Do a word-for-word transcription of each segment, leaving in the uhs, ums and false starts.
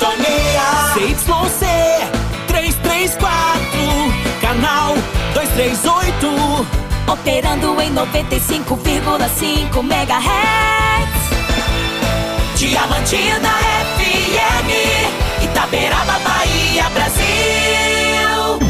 sintonia. C Y C trezentos e trinta e quatro, canal duzentos e trinta e oito. Operando em noventa e cinco vírgula cinco megahertz. Diamantina F M, Itaberaba, Bahia, Brasil.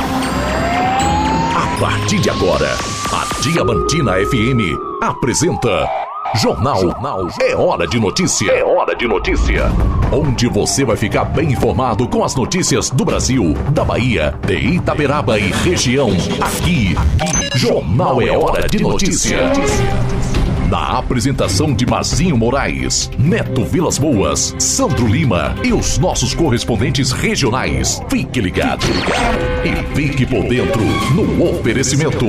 A partir de agora, a Diamantina F M apresenta Jornal, Jornal É Hora de Notícia. É Hora de Notícia. Onde você vai ficar bem informado com as notícias do Brasil, da Bahia, de Itaberaba e região. Aqui, aqui Jornal É Hora de Notícia. Na apresentação de Mazinho Moraes, Neto Vilas Boas, Sandro Lima e os nossos correspondentes regionais. Fique ligado e fique por dentro no oferecimento.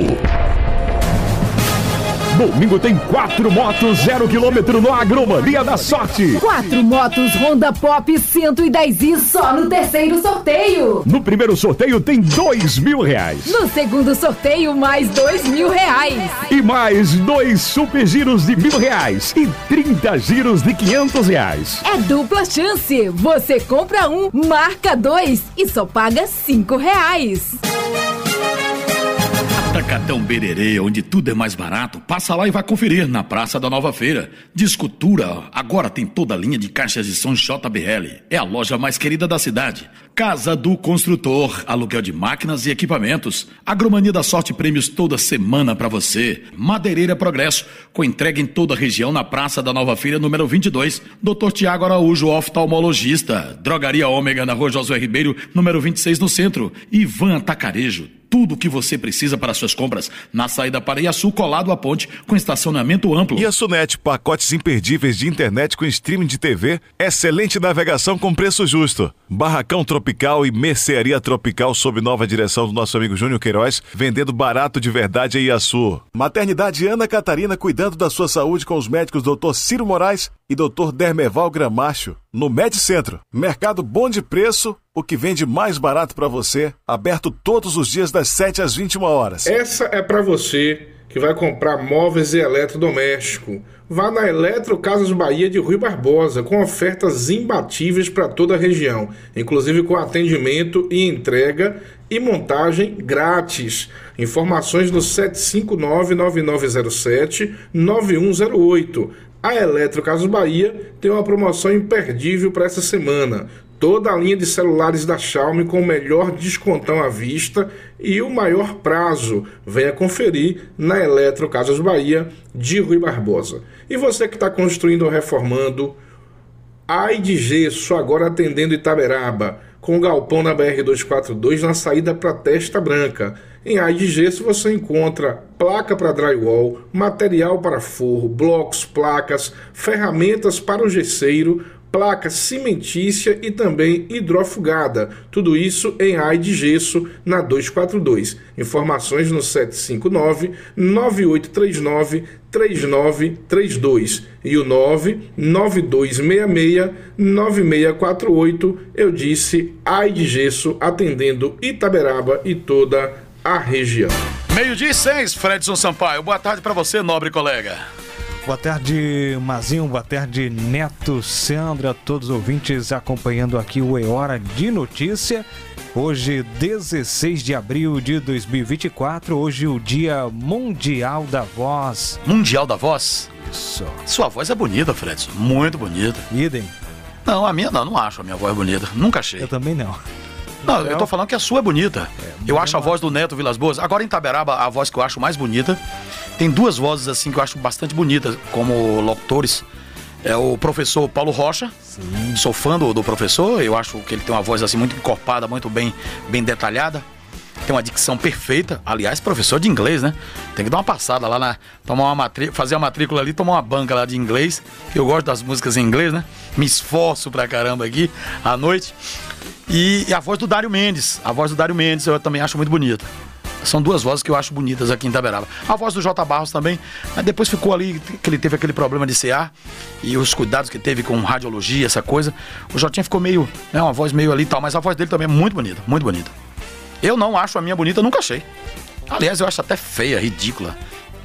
Domingo tem quatro motos zero quilômetro no Agromania da Sorte. Quatro motos Honda Pop cento e dez i só no terceiro sorteio. No primeiro sorteio tem dois mil reais. No segundo sorteio, mais dois mil reais. E mais dois super giros de mil reais e trinta giros de quinhentos reais. É dupla chance. Você compra um, marca dois e só paga cinco reais. Atacadão Bererê, onde tudo é mais barato, passa lá e vai conferir na Praça da Nova Feira. Discultura, agora tem toda a linha de caixas de som J B L. É a loja mais querida da cidade. Casa do Construtor, aluguel de máquinas e equipamentos. Agromania da Sorte, prêmios toda semana pra você. Madeireira Progresso, com entrega em toda a região na Praça da Nova Feira, número vinte e dois. doutor Tiago Araújo, oftalmologista. Drogaria Ômega, na Rua Josué Ribeiro, número vinte e seis, no centro. Ivan Atacarejo. Tudo o que você precisa para suas compras na saída para Iaçu, colado à ponte, com estacionamento amplo. Iaçunet, pacotes imperdíveis de internet com streaming de T V, excelente navegação com preço justo. Barracão Tropical e Mercearia Tropical sob nova direção do nosso amigo Júnior Queiroz, vendendo barato de verdade em Iaçu. Maternidade Ana Catarina, cuidando da sua saúde com os médicos doutor Ciro Moraes e doutor Dermeval Gramacho. No Medicentro, mercado bom de preço, o que vende mais barato para você, aberto todos os dias das sete às vinte e uma horas. Essa é para você que vai comprar móveis e eletrodoméstico. Vá na Eletro Casas Bahia de Rui Barbosa, com ofertas imbatíveis para toda a região, inclusive com atendimento e entrega e montagem grátis. Informações no sete cinco nove, nove nove zero sete, nove um zero oito. A Eletro Casas Bahia tem uma promoção imperdível para essa semana. Toda a linha de celulares da Xiaomi com o melhor descontão à vista e o maior prazo. Venha conferir na Eletro Casas Bahia de Rui Barbosa. E você que está construindo ou reformando, Ai de Gesso, agora atendendo Itaberaba, com o galpão na B R duzentos e quarenta e dois na saída para Testa Branca. Em Ai de Gesso você encontra placa para drywall, material para forro, blocos, placas, ferramentas para o gesseiro, placa cimentícia e também hidrofugada. Tudo isso em Ai de Gesso, na duzentos e quarenta e dois. Informações no sete cinco nove, nove oito três nove, três nove três dois e o nove nove dois seis seis, nove seis quatro oito. Eu disse Ai de Gesso, atendendo Itaberaba e toda a região. Meio-dia e seis, Fredson Sampaio. Boa tarde para você, nobre colega. Boa tarde, Mazinho, boa tarde, Neto, Sandra, todos os ouvintes acompanhando aqui o É Hora de Notícia. Hoje, dezesseis de abril de dois mil e vinte e quatro, hoje o Dia Mundial da Voz. Mundial da Voz? Isso. Sua voz é bonita, Fredson, muito bonita. Idem? Não, a minha não, não acho a minha voz bonita, nunca achei. Eu também não. Não, eu tô falando que a sua é bonita. É, eu acho a voz do Neto Vilas Boas. Agora em Itaberaba, a voz que eu acho mais bonita. Tem duas vozes assim que eu acho bastante bonitas como locutores. É o professor Paulo Rocha. Sim. Sou fã do, do professor. Eu acho que ele tem uma voz assim muito encorpada, muito bem, bem detalhada. Tem uma dicção perfeita. Aliás, professor de inglês, né? Tem que dar uma passada lá na... Tomar uma matrícula, fazer a matrícula ali, tomar uma banca lá de inglês. Eu gosto das músicas em inglês, né? Me esforço pra caramba aqui à noite. E, e a voz do Dário Mendes. A voz do Dário Mendes eu também acho muito bonita. São duas vozes que eu acho bonitas aqui em Itaberaba. A voz do J. Barros também, mas depois ficou ali, que ele teve aquele problema de C A e os cuidados que teve com radiologia, essa coisa. O Jotinha ficou meio, né, uma voz meio ali e tal, mas a voz dele também é muito bonita, muito bonita. Eu não acho a minha bonita, nunca achei. Aliás, eu acho até feia, ridícula.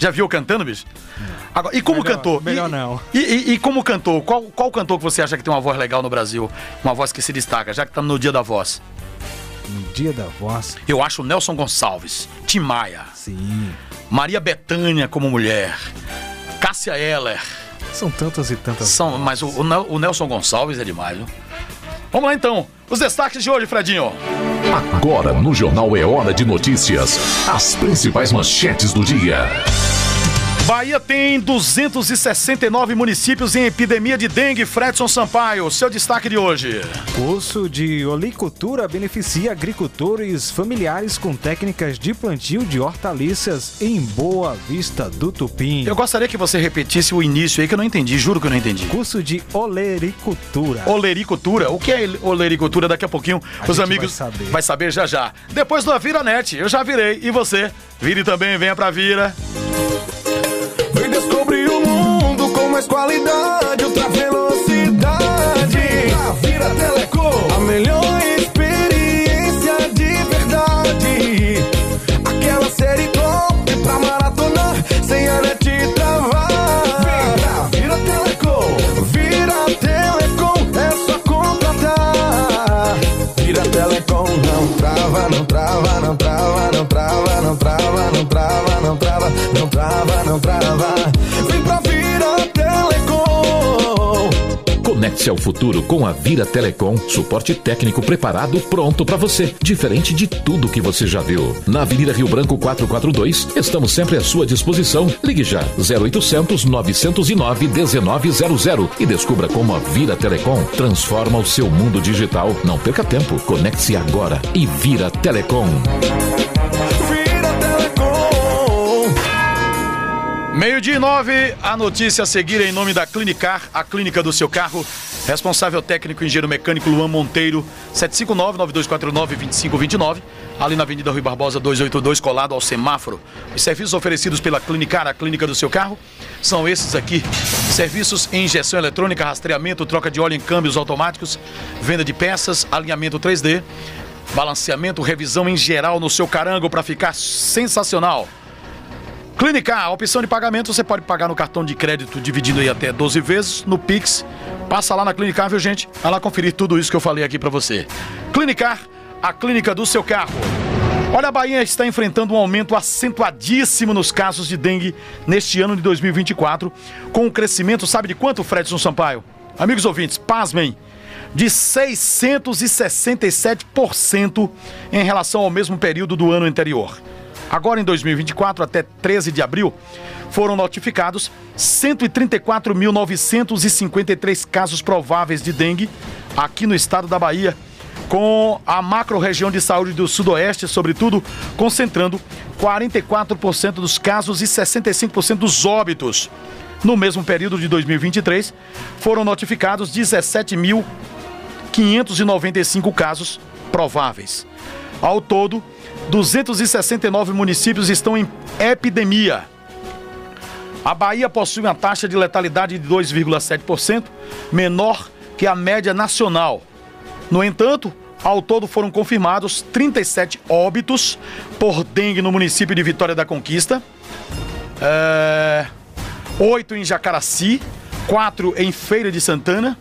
Já viu cantando, bicho? Agora, e como melhor, cantor? Melhor e, não. E, e, e como cantor? Qual, qual cantor que você acha que tem uma voz legal no Brasil? Uma voz que se destaca, já que estamos no Dia da Voz. No Dia da Voz? Eu acho o Nelson Gonçalves, Tim Maia. Sim. Maria Bethânia como mulher. Cássia Eller. São tantas e tantas. São, mas o, o Nelson Gonçalves é demais, viu? Vamos lá então. Os destaques de hoje, Fredinho. Agora no Jornal É Hora de Notícias. As principais manchetes do dia. Bahia tem duzentos e sessenta e nove municípios em epidemia de dengue. Fredson Sampaio, seu destaque de hoje. Curso de olicultura beneficia agricultores familiares com técnicas de plantio de hortaliças em Boa Vista do Tupim. Eu gostaria que você repetisse o início aí que eu não entendi, juro que eu não entendi. Curso de olericultura. Olericultura? O que é olericultura? Daqui a pouquinho a os amigos vai saber. vai saber já já. Depois do Vira Net, eu já virei. E você? Vire também, venha pra Vira. Vem descobrir o mundo com mais qualidade, ultra velocidade. A Vira Telecom, a melhor experiência de verdade. Aquela série top pra maratonar, sem a net travar. Vem pra Vira Telecom, Vira Telecom, é só contratar. Vira Telecom, não trava, não trava, não trava, não trava, não trava, não trava, não trava, não trava, não trava. Vem pra Vira Telecom. Conecte-se ao futuro com a Vira Telecom. Suporte técnico preparado, pronto pra você. Diferente de tudo que você já viu. Na Avenida Rio Branco quatrocentos e quarenta e dois, estamos sempre à sua disposição. Ligue já zero oitocentos, novecentos e nove, dezenove zero zero e descubra como a Vira Telecom transforma o seu mundo digital. Não perca tempo. Conecte-se agora e Vira Telecom. Meio-dia e nove, a notícia a seguir em nome da Clinicar, a clínica do seu carro. Responsável técnico engenheiro mecânico Luan Monteiro, sete cinco nove, nove dois quatro nove, dois cinco dois nove, ali na Avenida Rui Barbosa duzentos e oitenta e dois, colado ao semáforo. Os serviços oferecidos pela Clinicar, a clínica do seu carro, são esses aqui. Serviços em injeção eletrônica, rastreamento, troca de óleo em câmbios automáticos, venda de peças, alinhamento três D, balanceamento, revisão em geral no seu carango para ficar sensacional. Clinicar, a opção de pagamento, você pode pagar no cartão de crédito dividindo aí até doze vezes, no Pix. Passa lá na Clinicar, viu gente? Vai lá conferir tudo isso que eu falei aqui pra você. Clinicar, a clínica do seu carro. Olha, a Bahia está enfrentando um aumento acentuadíssimo nos casos de dengue neste ano de dois mil e vinte e quatro, com um crescimento, sabe de quanto, Fredson Sampaio? Amigos ouvintes, pasmem, de seiscentos e sessenta e sete por cento em relação ao mesmo período do ano anterior. Agora, em dois mil e vinte e quatro, até treze de abril, foram notificados cento e trinta e quatro mil, novecentos e cinquenta e três casos prováveis de dengue aqui no estado da Bahia, com a macro-região de saúde do Sudoeste, sobretudo, concentrando quarenta e quatro por cento dos casos e sessenta e cinco por cento dos óbitos. No mesmo período de dois mil e vinte e três, foram notificados dezessete mil, quinhentos e noventa e cinco casos prováveis. Ao todo, duzentos e sessenta e nove municípios estão em epidemia. A Bahia possui uma taxa de letalidade de dois vírgula sete por cento, menor que a média nacional. No entanto, ao todo foram confirmados trinta e sete óbitos por dengue no município de Vitória da Conquista, é... oito em Jacaraci, quatro em Feira de Santana,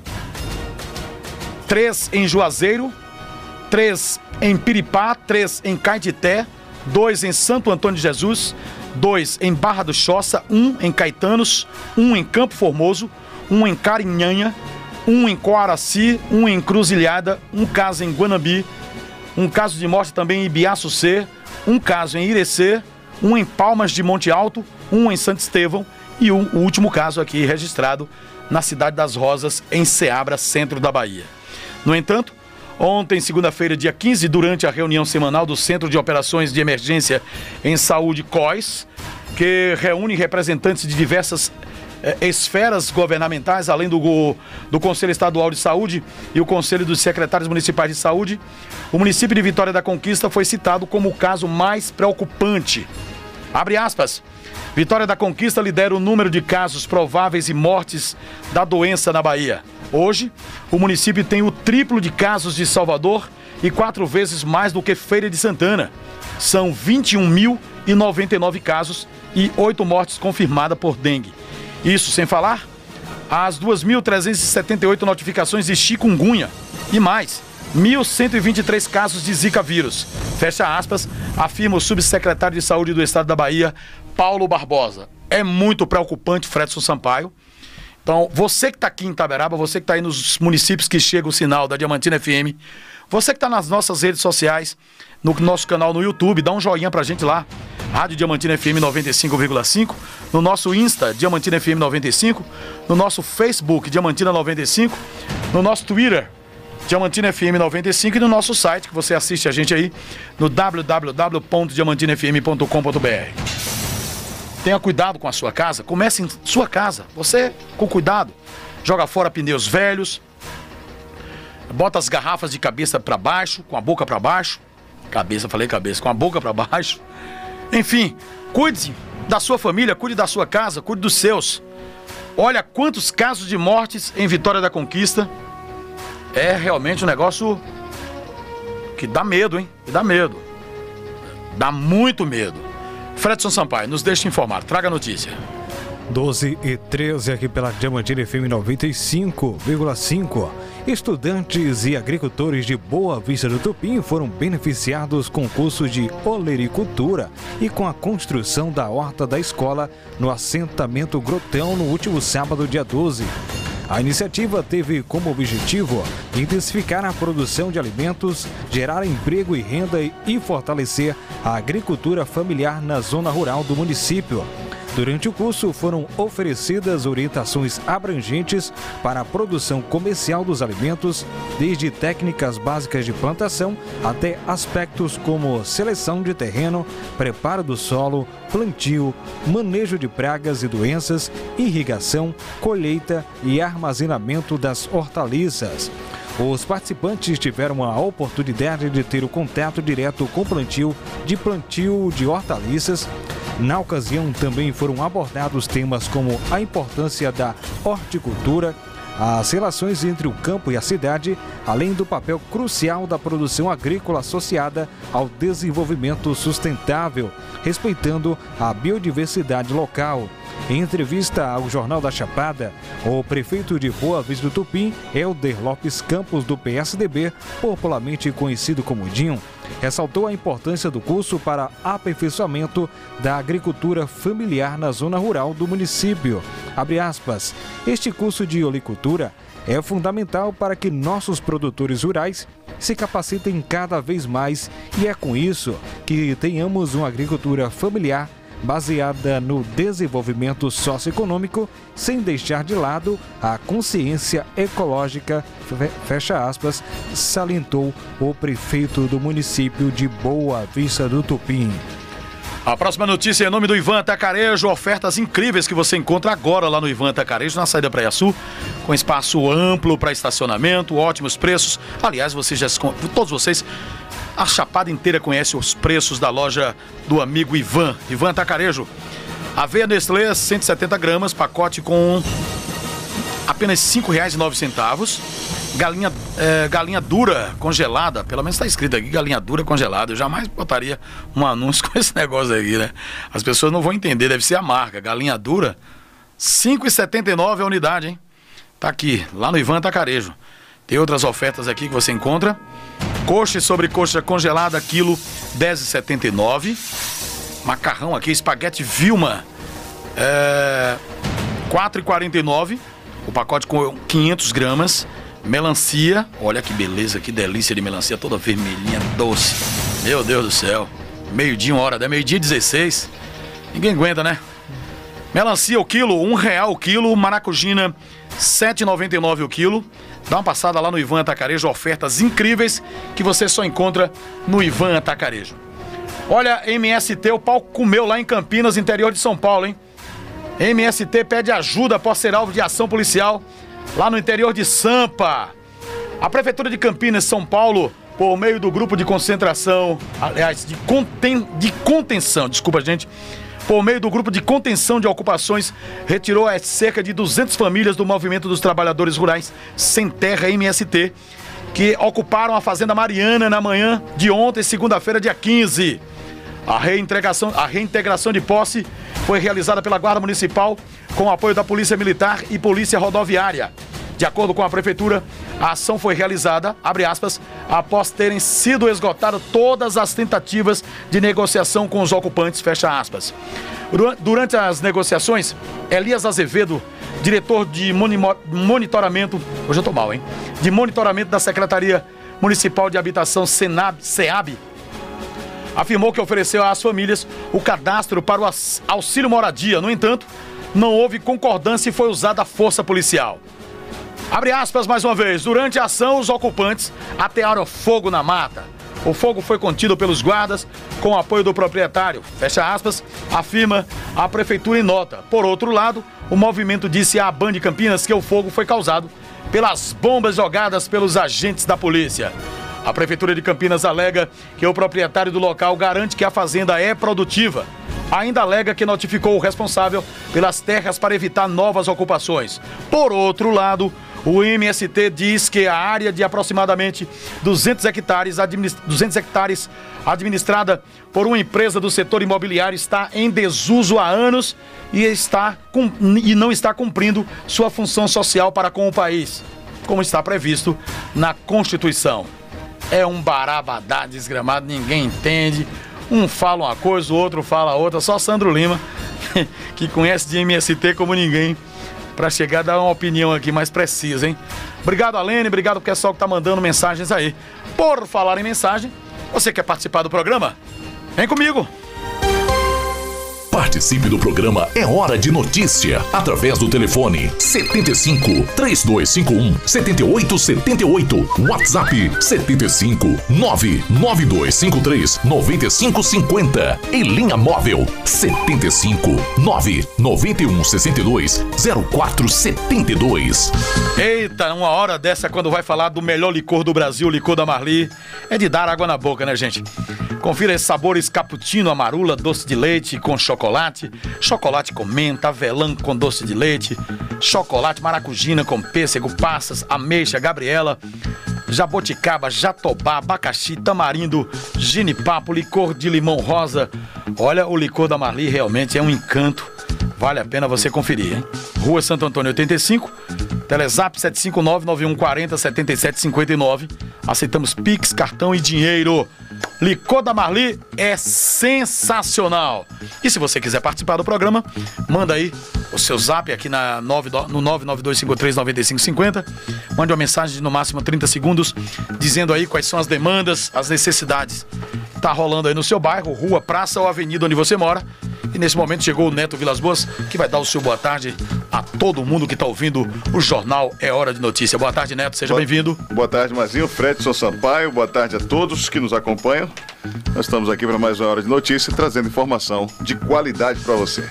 três em Juazeiro, três em Piripá, três em Caetité, dois em Santo Antônio de Jesus, dois em Barra do Choça, um em Caetanos, um em Campo Formoso, um em Carinhanha, um em Coaraci, um em Cruzilhada, um caso em Guanambi, um caso de morte também em Ibiaçucê, um caso em Irecê, um em Palmas de Monte Alto, um em Santo Estevão e um, o último caso aqui registrado na Cidade das Rosas, em Ceabra, centro da Bahia. No entanto, ontem, segunda-feira, dia quinze, durante a reunião semanal do Centro de Operações de Emergência em Saúde, C O S, que reúne representantes de diversas eh, esferas governamentais, além do, do Conselho Estadual de Saúde e o Conselho dos Secretários Municipais de Saúde, o município de Vitória da Conquista foi citado como o caso mais preocupante. Abre aspas. Vitória da Conquista lidera o número de casos prováveis e mortes da doença na Bahia. Hoje, o município tem o triplo de casos de Salvador e quatro vezes mais do que Feira de Santana. São vinte e um mil e noventa e nove casos e oito mortes confirmadas por dengue. Isso sem falar as duas mil trezentas e setenta e oito notificações de chikungunya e mais mil cento e vinte e três casos de Zika vírus. Fecha aspas, afirma o subsecretário de Saúde do Estado da Bahia, Paulo Barbosa. É muito preocupante, Fredson Sampaio. Então, você que está aqui em Itaberaba, você que está aí nos municípios que chega o sinal da Diamantina F M, você que está nas nossas redes sociais, no nosso canal no YouTube, dá um joinha pra gente lá, Rádio Diamantina F M noventa e cinco vírgula cinco, no nosso Insta, Diamantina F M noventa e cinco, no nosso Facebook, Diamantina noventa e cinco, no nosso Twitter, Diamantina F M noventa e cinco e no nosso site, que você assiste a gente aí, no w w w ponto diamantina f m ponto com ponto b r. Tenha cuidado com a sua casa, comece em sua casa, você com cuidado, joga fora pneus velhos, bota as garrafas de cabeça para baixo, com a boca para baixo, cabeça, falei cabeça, com a boca para baixo, enfim, cuide da sua família, cuide da sua casa, cuide dos seus. Olha quantos casos de mortes em Vitória da Conquista, é realmente um negócio que dá medo, hein, que dá medo, dá muito medo. Fredson Sampaio, nos deixe informar, traga a notícia. doze e treze aqui pela Diamantina F M noventa e cinco vírgula cinco. Estudantes e agricultores de Boa Vista do Tupim foram beneficiados com curso de olericultura e com a construção da horta da escola no assentamento Grotão no último sábado, dia doze. A iniciativa teve como objetivo intensificar a produção de alimentos, gerar emprego e renda e fortalecer a agricultura familiar na zona rural do município. Durante o curso foram oferecidas orientações abrangentes para a produção comercial dos alimentos, desde técnicas básicas de plantação até aspectos como seleção de terreno, preparo do solo, plantio, manejo de pragas e doenças, irrigação, colheita e armazenamento das hortaliças. Os participantes tiveram a oportunidade de ter o contato direto com o plantio de plantio de hortaliças. Na ocasião, também foram abordados temas como a importância da horticultura, as relações entre o campo e a cidade, além do papel crucial da produção agrícola associada ao desenvolvimento sustentável, respeitando a biodiversidade local. Em entrevista ao Jornal da Chapada, o prefeito de Boa Vista do Tupim, Helder Lopes Campos, do P S D B, popularmente conhecido como Dinho, ressaltou a importância do curso para aperfeiçoamento da agricultura familiar na zona rural do município. Abre aspas, este curso de olicultura é fundamental para que nossos produtores rurais se capacitem cada vez mais e é com isso que tenhamos uma agricultura familiar baseada no desenvolvimento socioeconômico, sem deixar de lado a consciência ecológica, fecha aspas, salientou o prefeito do município de Boa Vista do Tupim. A próxima notícia é em nome do Ivan Atacarejo, ofertas incríveis que você encontra agora lá no Ivan Atacarejo, na saída Praia Sul, com espaço amplo para estacionamento, ótimos preços. Aliás, vocês já, todos vocês, a Chapada inteira conhece os preços da loja do amigo Ivan, Ivan Atacarejo. Aveia Nestlé, cento e setenta gramas, pacote com apenas cinco reais e nove centavos. Galinha, é, galinha dura congelada, pelo menos está escrito aqui, galinha dura congelada. Eu jamais botaria um anúncio com esse negócio aqui, né? As pessoas não vão entender, deve ser a marca. Galinha dura, cinco reais e setenta e nove centavos a unidade, hein? Tá aqui, lá no Ivan Atacarejo. Tem outras ofertas aqui que você encontra. Coxa e sobrecoxa congelada, quilo, dez reais e setenta e nove centavos. Macarrão aqui, espaguete Vilma, é, quatro reais e quarenta e nove centavos. O pacote com quinhentas gramas. Melancia, olha que beleza, que delícia de melancia, toda vermelhinha, doce. Meu Deus do céu. Meio-dia, uma hora, é meio-dia dezesseis. Ninguém aguenta, né? Melancia o quilo, um real o quilo. Maracujina, sete reais e noventa e nove centavos o quilo. Dá uma passada lá no Ivan Atacarejo, ofertas incríveis que você só encontra no Ivan Atacarejo. Olha, M S T, o pau comeu lá em Campinas, interior de São Paulo, hein? M S T pede ajuda após ser alvo de ação policial lá no interior de Sampa. A Prefeitura de Campinas, São Paulo, por meio do grupo de concentração, aliás, de, conten, de contenção, desculpa gente, por meio do grupo de contenção de ocupações, retirou as cerca de duzentas famílias do Movimento dos Trabalhadores Rurais Sem Terra, M S T, que ocuparam a Fazenda Mariana na manhã de ontem, segunda-feira, dia quinze. A reintegração, a reintegração de posse foi realizada pela Guarda Municipal com apoio da Polícia Militar e Polícia Rodoviária. De acordo com a Prefeitura, a ação foi realizada, abre aspas, após terem sido esgotadas todas as tentativas de negociação com os ocupantes, fecha aspas. Durante as negociações, Elias Azevedo, diretor de monitoramento, hoje eu tô mal, hein? De monitoramento da Secretaria Municipal de Habitação, Senab, SEAB, afirmou que ofereceu às famílias o cadastro para o auxílio moradia. No entanto, não houve concordância e foi usada a força policial. Abre aspas mais uma vez. Durante a ação, os ocupantes atearam fogo na mata. O fogo foi contido pelos guardas com o apoio do proprietário. Fecha aspas, afirma a prefeitura em nota. Por outro lado, o movimento disse à Band de Campinas que o fogo foi causado pelas bombas jogadas pelos agentes da polícia. A Prefeitura de Campinas alega que o proprietário do local garante que a fazenda é produtiva. Ainda alega que notificou o responsável pelas terras para evitar novas ocupações. Por outro lado, o M S T diz que a área de aproximadamente duzentos hectares, duzentos hectares administrada por uma empresa do setor imobiliário está em desuso há anos e, está, e não está cumprindo sua função social para com o país, como está previsto na Constituição. É um barabadá desgramado, ninguém entende. Um fala uma coisa, o outro fala outra. Só Sandro Lima, que conhece de M S T como ninguém, para chegar a dar uma opinião aqui mais precisa, hein? Obrigado, Alene, obrigado pro pessoal que tá mandando mensagens aí. Por falar em mensagem, você quer participar do programa? Vem comigo! Participe do programa É Hora de Notícia, através do telefone setenta e cinco, três dois cinco um, sete oito sete oito, WhatsApp setenta e cinco, nove nove dois cinco três, nove cinco cinco zero e linha móvel setenta e cinco, nove nove um seis dois, zero quatro sete dois. Eita, uma hora dessa quando vai falar do melhor licor do Brasil, o licor da Marli, é de dar água na boca, né, gente? Confira esses sabores: cappuccino, amarula, doce de leite com chocolate, chocolate com menta, avelã com doce de leite, chocolate maracujina com pêssego, passas, ameixa, gabriela, jaboticaba, jatobá, abacaxi, tamarindo, ginipapo, licor de limão rosa. Olha, o licor da Marli realmente é um encanto. Vale a pena você conferir, hein? Rua Santo Antônio oitenta e cinco, Telezap sete cinco nove, nove um quatro zero, sete sete cinco nove. Aceitamos Pix, cartão e dinheiro. Licor da Marli é sensacional. E se você quiser participar do programa, manda aí o seu zap aqui na nove, no nove nove dois cinco três, nove cinco cinco zero. Mande uma mensagem de no máximo trinta segundos, dizendo aí quais são as demandas, as necessidades. Tá rolando aí no seu bairro, rua, praça ou avenida onde você mora. E nesse momento chegou o Neto Vilas Boas, que vai dar o seu boa tarde a todo mundo que está ouvindo o Jornal É Hora de Notícia. Boa tarde, Neto, seja bem-vindo. Boa tarde, Mazinho, Fredson Sampaio, boa tarde a todos que nos acompanham. Nós estamos aqui para mais uma Hora de Notícia, trazendo informação de qualidade para você.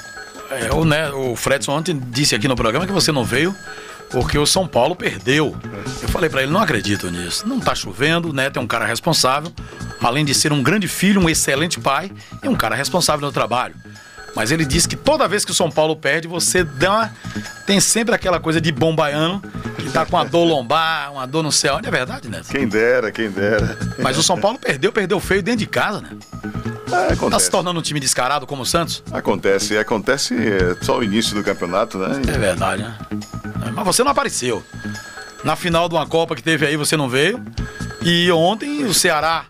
É, o, né, o Fredson ontem disse aqui no programa que você não veio porque o São Paulo perdeu. Eu falei para ele, não acredito nisso. Não tá chovendo, o Neto é um cara responsável, além de ser um grande filho, um excelente pai e um cara responsável no trabalho. Mas ele disse que toda vez que o São Paulo perde, você dá uma... tem sempre aquela coisa de bom baiano, que tá com uma dor lombar, uma dor no céu. Não é verdade, Neto? Quem dera, quem dera. Mas o São Paulo perdeu, perdeu feio dentro de casa, né? É, acontece. Tá se tornando um time descarado como o Santos? Acontece, acontece é, só o início do campeonato, né? É verdade, né? Mas você não apareceu. Na final de uma Copa que teve aí, você não veio. E ontem o Ceará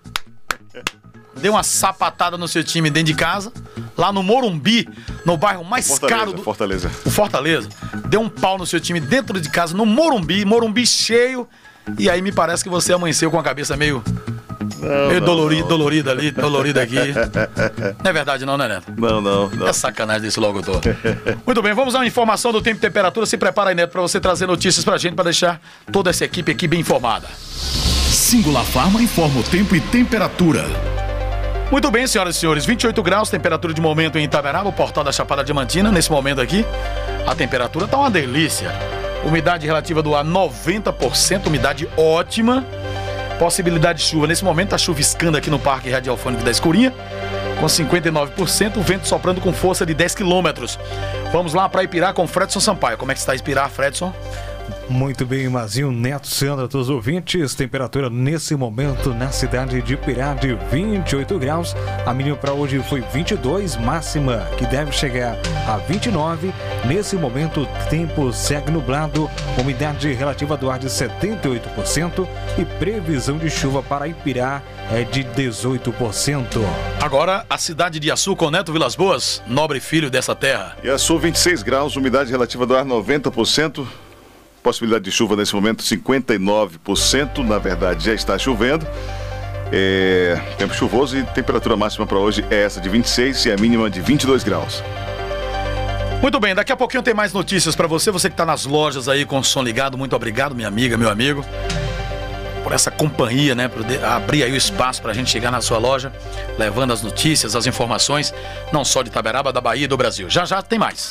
deu uma sapatada no seu time dentro de casa, lá no Morumbi, no bairro mais Fortaleza, caro do... Fortaleza. O Fortaleza. Deu um pau no seu time dentro de casa, no Morumbi, Morumbi cheio. E aí me parece que você amanheceu com a cabeça meio... Não, meio não, dolorido, não. dolorida ali, dolorida aqui. Não é verdade não, né, Neto? Não, não, não. É sacanagem desse locutor. Muito bem, vamos a uma informação do tempo e temperatura. Se prepara aí, Neto, pra você trazer notícias pra gente, pra deixar toda essa equipe aqui bem informada. Singular Farma informa o tempo e temperatura. Muito bem, senhoras e senhores, vinte e oito graus, temperatura de momento em Itaberaba, o portal da Chapada Diamantina. Nesse momento aqui, a temperatura tá uma delícia. Umidade relativa do ar noventa por cento, umidade ótima. Possibilidade de chuva. Nesse momento tá chuviscando aqui no Parque Radiofônico da Escurinha, com cinquenta e nove por cento, o vento soprando com força de dez quilômetros. Vamos lá para Ipirá com Fredson Sampaio. Como é que está Ipirá, Fredson? Muito bem, Mazinho, Neto, Sandra, todos os ouvintes. Temperatura nesse momento na cidade de Pirá de vinte e oito graus. A mínima para hoje foi vinte e dois, máxima que deve chegar a vinte e nove. Nesse momento o tempo segue nublado, umidade relativa do ar de setenta e oito por cento e previsão de chuva para Ipirá é de dezoito por cento. Agora, a cidade de Iaçu com Neto Vilas Boas, nobre filho dessa terra. Iaçu, vinte e seis graus, umidade relativa do ar noventa por cento. Possibilidade de chuva nesse momento cinquenta e nove por cento, na verdade já está chovendo. É, tempo chuvoso e temperatura máxima para hoje é essa de vinte e seis e a mínima de vinte e dois graus. Muito bem, daqui a pouquinho tem mais notícias para você, você que está nas lojas aí com o som ligado. Muito obrigado, minha amiga, meu amigo, por essa companhia, né, por abrir aí o espaço para a gente chegar na sua loja, levando as notícias, as informações, não só de Itaberaba, da Bahia e do Brasil. Já já tem mais.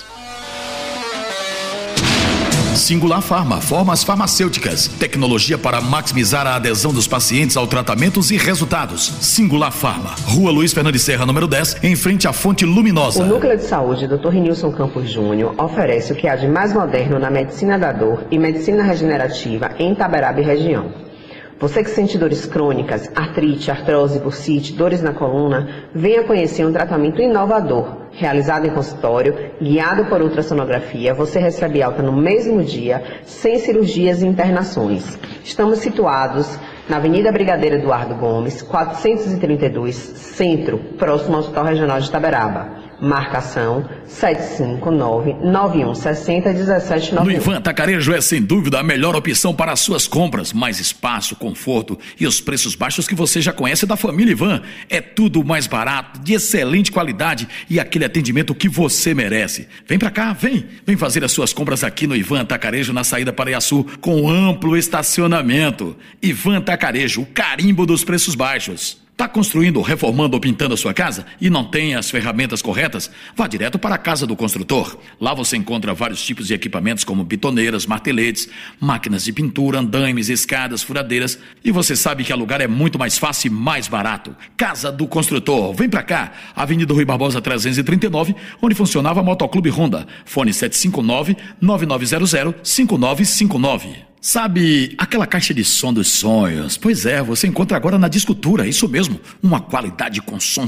Singular Pharma, formas farmacêuticas, tecnologia para maximizar a adesão dos pacientes ao tratamentos e resultados. Singular Pharma, Rua Luiz Fernandes Serra, número dez, em frente à Fonte Luminosa. O Núcleo de Saúde doutor Renilson Campos Júnior oferece o que há de mais moderno na medicina da dor e medicina regenerativa em Itaberaba e região. Você que sente dores crônicas, artrite, artrose, bursite, dores na coluna, venha conhecer um tratamento inovador. Realizado em consultório, guiado por ultrassonografia, você recebe alta no mesmo dia, sem cirurgias e internações. Estamos situados na Avenida Brigadeiro Eduardo Gomes, quatrocentos e trinta e dois, Centro, próximo ao Hospital Regional de Itaberaba. Marcação sete cinco nove, nove um seis zero, um sete nove um. No Ivan Atacarejo é sem dúvida a melhor opção para as suas compras. Mais espaço, conforto e os preços baixos que você já conhece da família Ivan. É tudo mais barato, de excelente qualidade e aquele atendimento que você merece. Vem pra cá, vem. Vem fazer as suas compras aqui no Ivan Atacarejo, na saída para Iaçu, com amplo estacionamento. Ivan Atacarejo, o carimbo dos preços baixos. Tá construindo, reformando ou pintando a sua casa e não tem as ferramentas corretas? Vá direto para a Casa do Construtor. Lá você encontra vários tipos de equipamentos como bitoneiras, marteletes, máquinas de pintura, andaimes, escadas, furadeiras. E você sabe que alugar é muito mais fácil e mais barato. Casa do Construtor. Vem pra cá. Avenida Rui Barbosa trezentos e trinta e nove, onde funcionava Motoclube Honda. Fone sete cinco nove, nove nove zero zero, cinco nove cinco nove. Sabe, aquela caixa de som dos sonhos? Pois é, você encontra agora na Discultura, isso mesmo, uma qualidade com som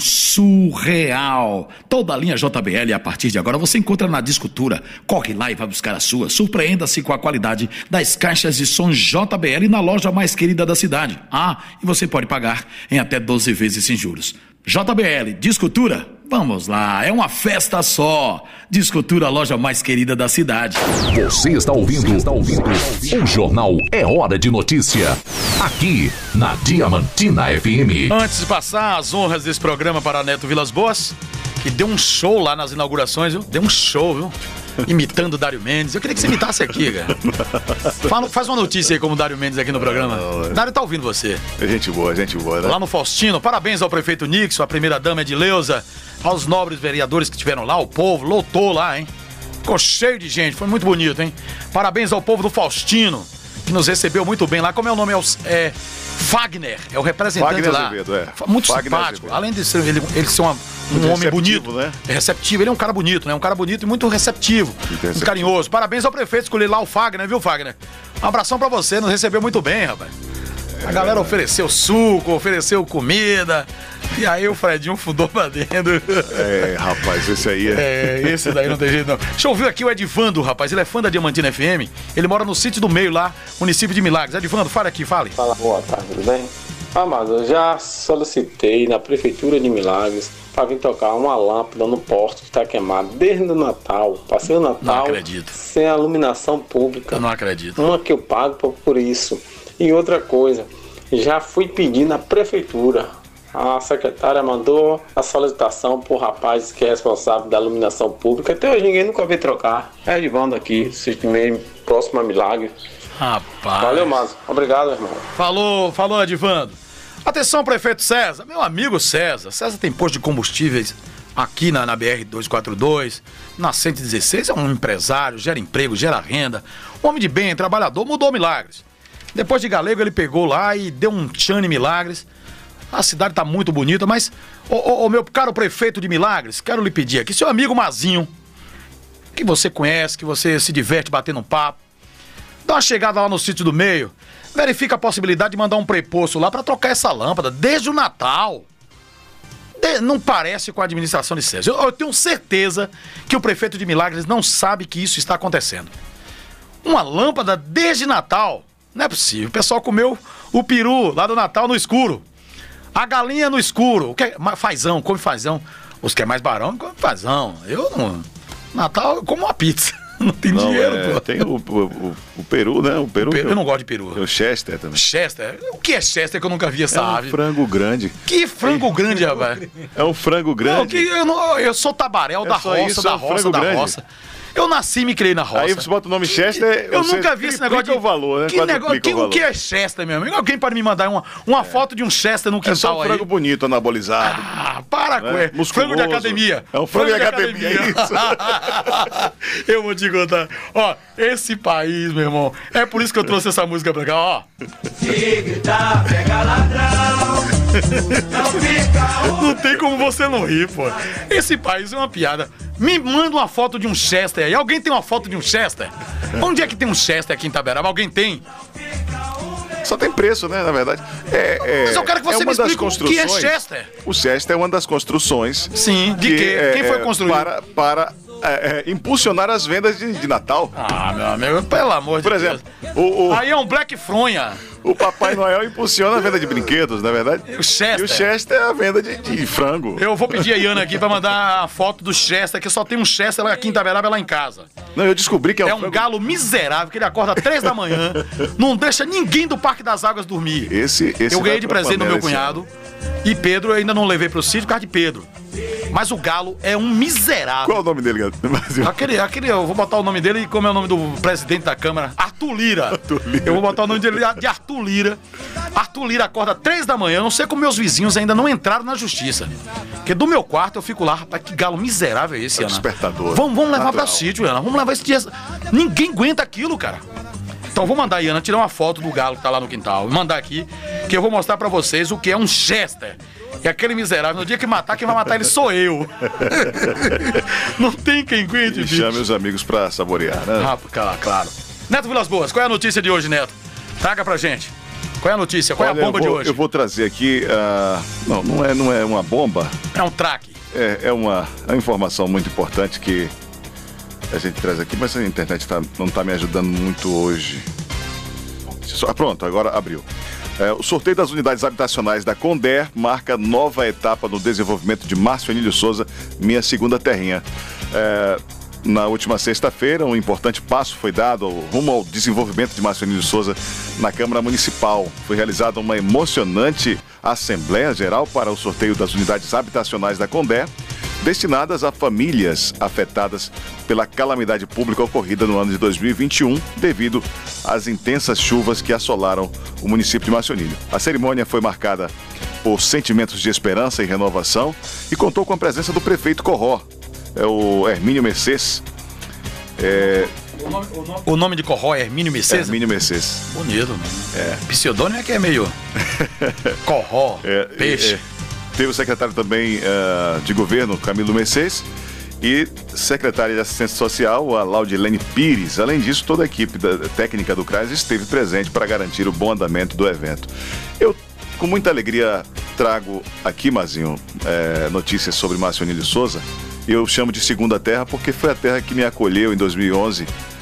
surreal. Toda a linha J B L a partir de agora você encontra na Discultura. Corre lá e vai buscar a sua. Surpreenda-se com a qualidade das caixas de som J B L na loja mais querida da cidade. Ah, e você pode pagar em até doze vezes sem juros. J B L, Discultura, vamos lá, é uma festa só. Discultura, a loja mais querida da cidade. Você está ouvindo, está ouvindo o Jornal É Hora de Notícia, aqui na Diamantina F M. Antes de passar as honras desse programa para Neto Vilas Boas, que deu um show lá nas inaugurações, viu? Deu um show, viu? Imitando o Dário Mendes. Eu queria que você imitasse aqui, cara. Fala, faz uma notícia aí como o Dário Mendes aqui no programa. Dário tá ouvindo você. É gente boa, gente boa, né? Lá no Faustino, parabéns ao prefeito Nixon, a primeira-dama Edileuza, aos nobres vereadores que estiveram lá, o povo lotou lá, hein? Ficou cheio de gente, foi muito bonito, hein? Parabéns ao povo do Faustino, que nos recebeu muito bem lá. Como é o nome? É, o, é Fagner, é o representante Fagner lá. Azevedo, é. Muito Fagner simpático. Azevedo. Além de ser, ele, ele ser uma, um Muito homem bonito, né? é receptivo. Ele é um cara bonito, né? Um cara bonito e muito receptivo, muito carinhoso. Parabéns ao prefeito, escolher lá o Fagner, viu, Fagner? Um abração pra você, nos recebeu muito bem, rapaz. A galera ofereceu suco, ofereceu comida. E aí o Fredinho fundou pra dentro. É, rapaz, esse aí é... É, esse daí não tem jeito não. Deixa eu ouvir aqui o Edivando, rapaz. Ele é fã da Diamantina F M. Ele mora no Sítio do Meio lá, município de Milagres. Edivando, fale aqui, fale. Fala, boa tarde, tudo bem? Amado, eu já solicitei na Prefeitura de Milagres para vir tocar uma lâmpada no poste que está queimado desde o Natal. Passei o Natal não acredito. Sem a iluminação pública. Eu não acredito. Uma que eu pago por, por isso. E outra coisa, já fui pedir na Prefeitura. A secretária mandou a solicitação pro rapaz que é responsável da iluminação pública. Até hoje ninguém nunca veio trocar. É Edivando aqui, Sítio Meio, próximo a Milagre. Rapaz. Valeu, Márcio. Obrigado, irmão. Falou, falou, Edivando. Atenção, prefeito César. Meu amigo César. César tem posto de combustíveis aqui na, na B R duzentos e quarenta e dois, na cento e dezesseis. É um empresário, gera emprego, gera renda. Um homem de bem, trabalhador, mudou Milagres. Depois de Galego, ele pegou lá e deu um tchan em Milagres. A cidade tá muito bonita, mas, ô, ô, ô meu caro prefeito de Milagres, quero lhe pedir aqui, seu amigo Mazinho, que você conhece, que você se diverte batendo um papo, Dá uma chegada lá no sítio do meio, verifica a possibilidade de mandar um preposto lá pra trocar essa lâmpada desde o Natal. De... Não parece com a administração de César. Eu, eu tenho certeza que o prefeito de Milagres não sabe que isso está acontecendo. Uma lâmpada desde Natal? Não é possível. O pessoal comeu o peru lá do Natal no escuro. A galinha no escuro. O que é? Fazão, come fazão. Os que é mais barão, come fazão. Eu não... Natal, eu como uma pizza. Não tem não, dinheiro, é, pô. Tem o, o, o peru, né? O peru. O peru eu, eu não gosto de peru. Tem o Chester também. Chester? O que é Chester que eu nunca vi essa é um ave? Frango grande. Que frango grande, rapaz? É um frango grande. Não, que eu, não, eu sou tabaréu é da roça, isso, da é um roça, da grande. roça. Eu nasci e me criei na roça. Aí você bota o nome Chester. Eu nunca vi esse negócio de... o valor, né? Que negócio, que, o, valor. O que é Chester, meu amigo? Alguém pode me mandar uma, uma é. foto de um Chester no quintal aí? É só um frango aí. bonito, anabolizado. Ah, para com é. ele. Frango de academia. É um frango, frango de, de academia, academia. Isso. Eu vou te contar. Ó, esse país, meu irmão, é por isso que eu trouxe essa música pra cá, ó. Se gritar, pega ladrão. Não fica... Não tem como você não rir, pô. Esse país é uma piada. Me manda uma foto de um Chester aí. Alguém tem uma foto de um Chester? Onde é que tem um Chester aqui em Itaberaba? Alguém tem? Só tem preço, né, na verdade. É, é, Mas eu quero que você é me explique o que é Chester. O Chester é uma das construções... Sim, de que, quê? É, Quem foi construído? Para... para É, é, impulsionar as vendas de, de Natal. Ah, meu amigo, pelo amor de Por Deus. Por exemplo, o, o, aí é um Black Fronha. O Papai Noel impulsiona a venda de brinquedos, não é verdade? O Chester. E o Chester é a venda de, de frango. Eu vou pedir a Iana aqui pra mandar a foto do Chester, que só tem um Chester lá aqui em Itaberaba, lá em casa. Não, eu descobri que é um É um frango... galo miserável, que ele acorda às três da manhã, não deixa ninguém do Parque das Águas dormir. Esse, esse eu ganhei de presente no meu cunhado. Ano. E Pedro, eu ainda não levei pro sítio por causa de Pedro. Mas o galo é um miserável. Qual é o nome dele, gato? Aquele, aquele, eu vou botar o nome dele e como é o nome do presidente da Câmara? Arthur Lira. Arthur Lira. Eu vou botar o nome dele de Arthur Lira. Arthur Lira acorda três da manhã. Eu não sei como meus vizinhos ainda não entraram na justiça. Porque do meu quarto eu fico lá, rapaz, que galo miserável é esse, é Ana? Despertador. Vamos, vamos levar Natural. pra sítio, Ana. Vamos levar esse dia. Ninguém aguenta aquilo, cara. Então vou mandar a Iana tirar uma foto do galo que tá lá no quintal. Mandar aqui, que eu vou mostrar pra vocês o que é um Chester. E aquele miserável, no dia que matar, quem vai matar ele sou eu. Não tem quem aguente, bicho. Chame os amigos pra saborear, né? Ah, claro, claro. Neto Vilas Boas, qual é a notícia de hoje, Neto? Traga pra gente. Qual é a notícia? Qual Olha, é a bomba vou, de hoje? Eu vou trazer aqui... Uh... Não, não é, não é uma bomba. É um traque. É, é uma, é uma informação muito importante que a gente traz aqui, mas a internet tá, não está me ajudando muito hoje. Ah, pronto, agora abriu. É, o sorteio das unidades habitacionais da Condé marca nova etapa no desenvolvimento de Márcio Anílio Souza, minha segunda terrinha. É, na última sexta-feira, um importante passo foi dado ao, rumo ao desenvolvimento de Márcio Anílio Souza na Câmara Municipal. Foi realizada uma emocionante Assembleia Geral para o sorteio das unidades habitacionais da Condé, destinadas a famílias afetadas pela calamidade pública ocorrida no ano de dois mil e vinte e um, devido às intensas chuvas que assolaram o município de Márcio Anílio. A cerimônia foi marcada por sentimentos de esperança e renovação e contou com a presença do prefeito Corró, é o Hermínio Mercês. É... O, nome, o, nome, o nome de Corró é Hermínio Mercês? Hermínio Mercês. Bonito, mano. É. Pseudônimo é que é meio... Corró, é, peixe. É. Teve o secretário também uh, de governo, Camilo Mercês, e secretária de assistência social, a Laudilene Pires. Além disso, toda a equipe da, técnica do CRAS esteve presente para garantir o bom andamento do evento. Eu, com muita alegria, trago aqui, Mazinho, é, notícias sobre Márcio Anílio Souza. Eu chamo de Segunda Terra porque foi a terra que me acolheu em dois mil e onze.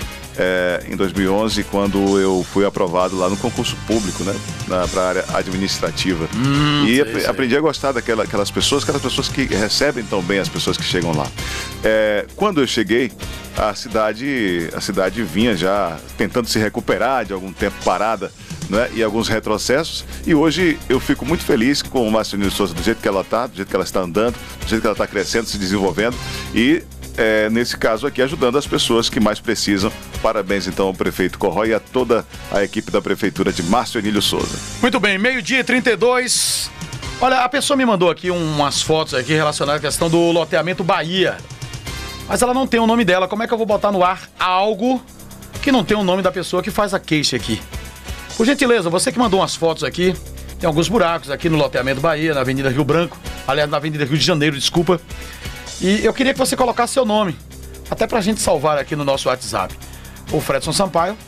É, em dois mil e onze, quando eu fui aprovado lá no concurso público, né, para a área administrativa. Hum, e sei, ap sei. aprendi a gostar daquelas daquela pessoas, aquelas pessoas que recebem tão bem as pessoas que chegam lá. É, quando eu cheguei, a cidade, a cidade vinha já tentando se recuperar de algum tempo parada, né, e alguns retrocessos, e hoje eu fico muito feliz com o Márcio Anílio Souza do jeito que ela está, do jeito que ela está andando, do jeito que ela está crescendo, se desenvolvendo e É, nesse caso aqui, ajudando as pessoas que mais precisam. Parabéns, então, ao prefeito Corró e a toda a equipe da prefeitura de Márcio Anílio Souza. Muito bem, meio-dia e trinta e dois. Olha, a pessoa me mandou aqui umas fotos aqui relacionadas à questão do loteamento Bahia. Mas ela não tem o nome dela. Como é que eu vou botar no ar algo que não tem o nome da pessoa que faz a queixa aqui? Por gentileza, você que mandou umas fotos aqui, tem alguns buracos aqui no loteamento Bahia, na Avenida Rio Branco. Aliás, na Avenida Rio de Janeiro, desculpa. E eu queria que você colocasse seu nome, até pra gente salvar aqui no nosso WhatsApp. O Fredson Sampaio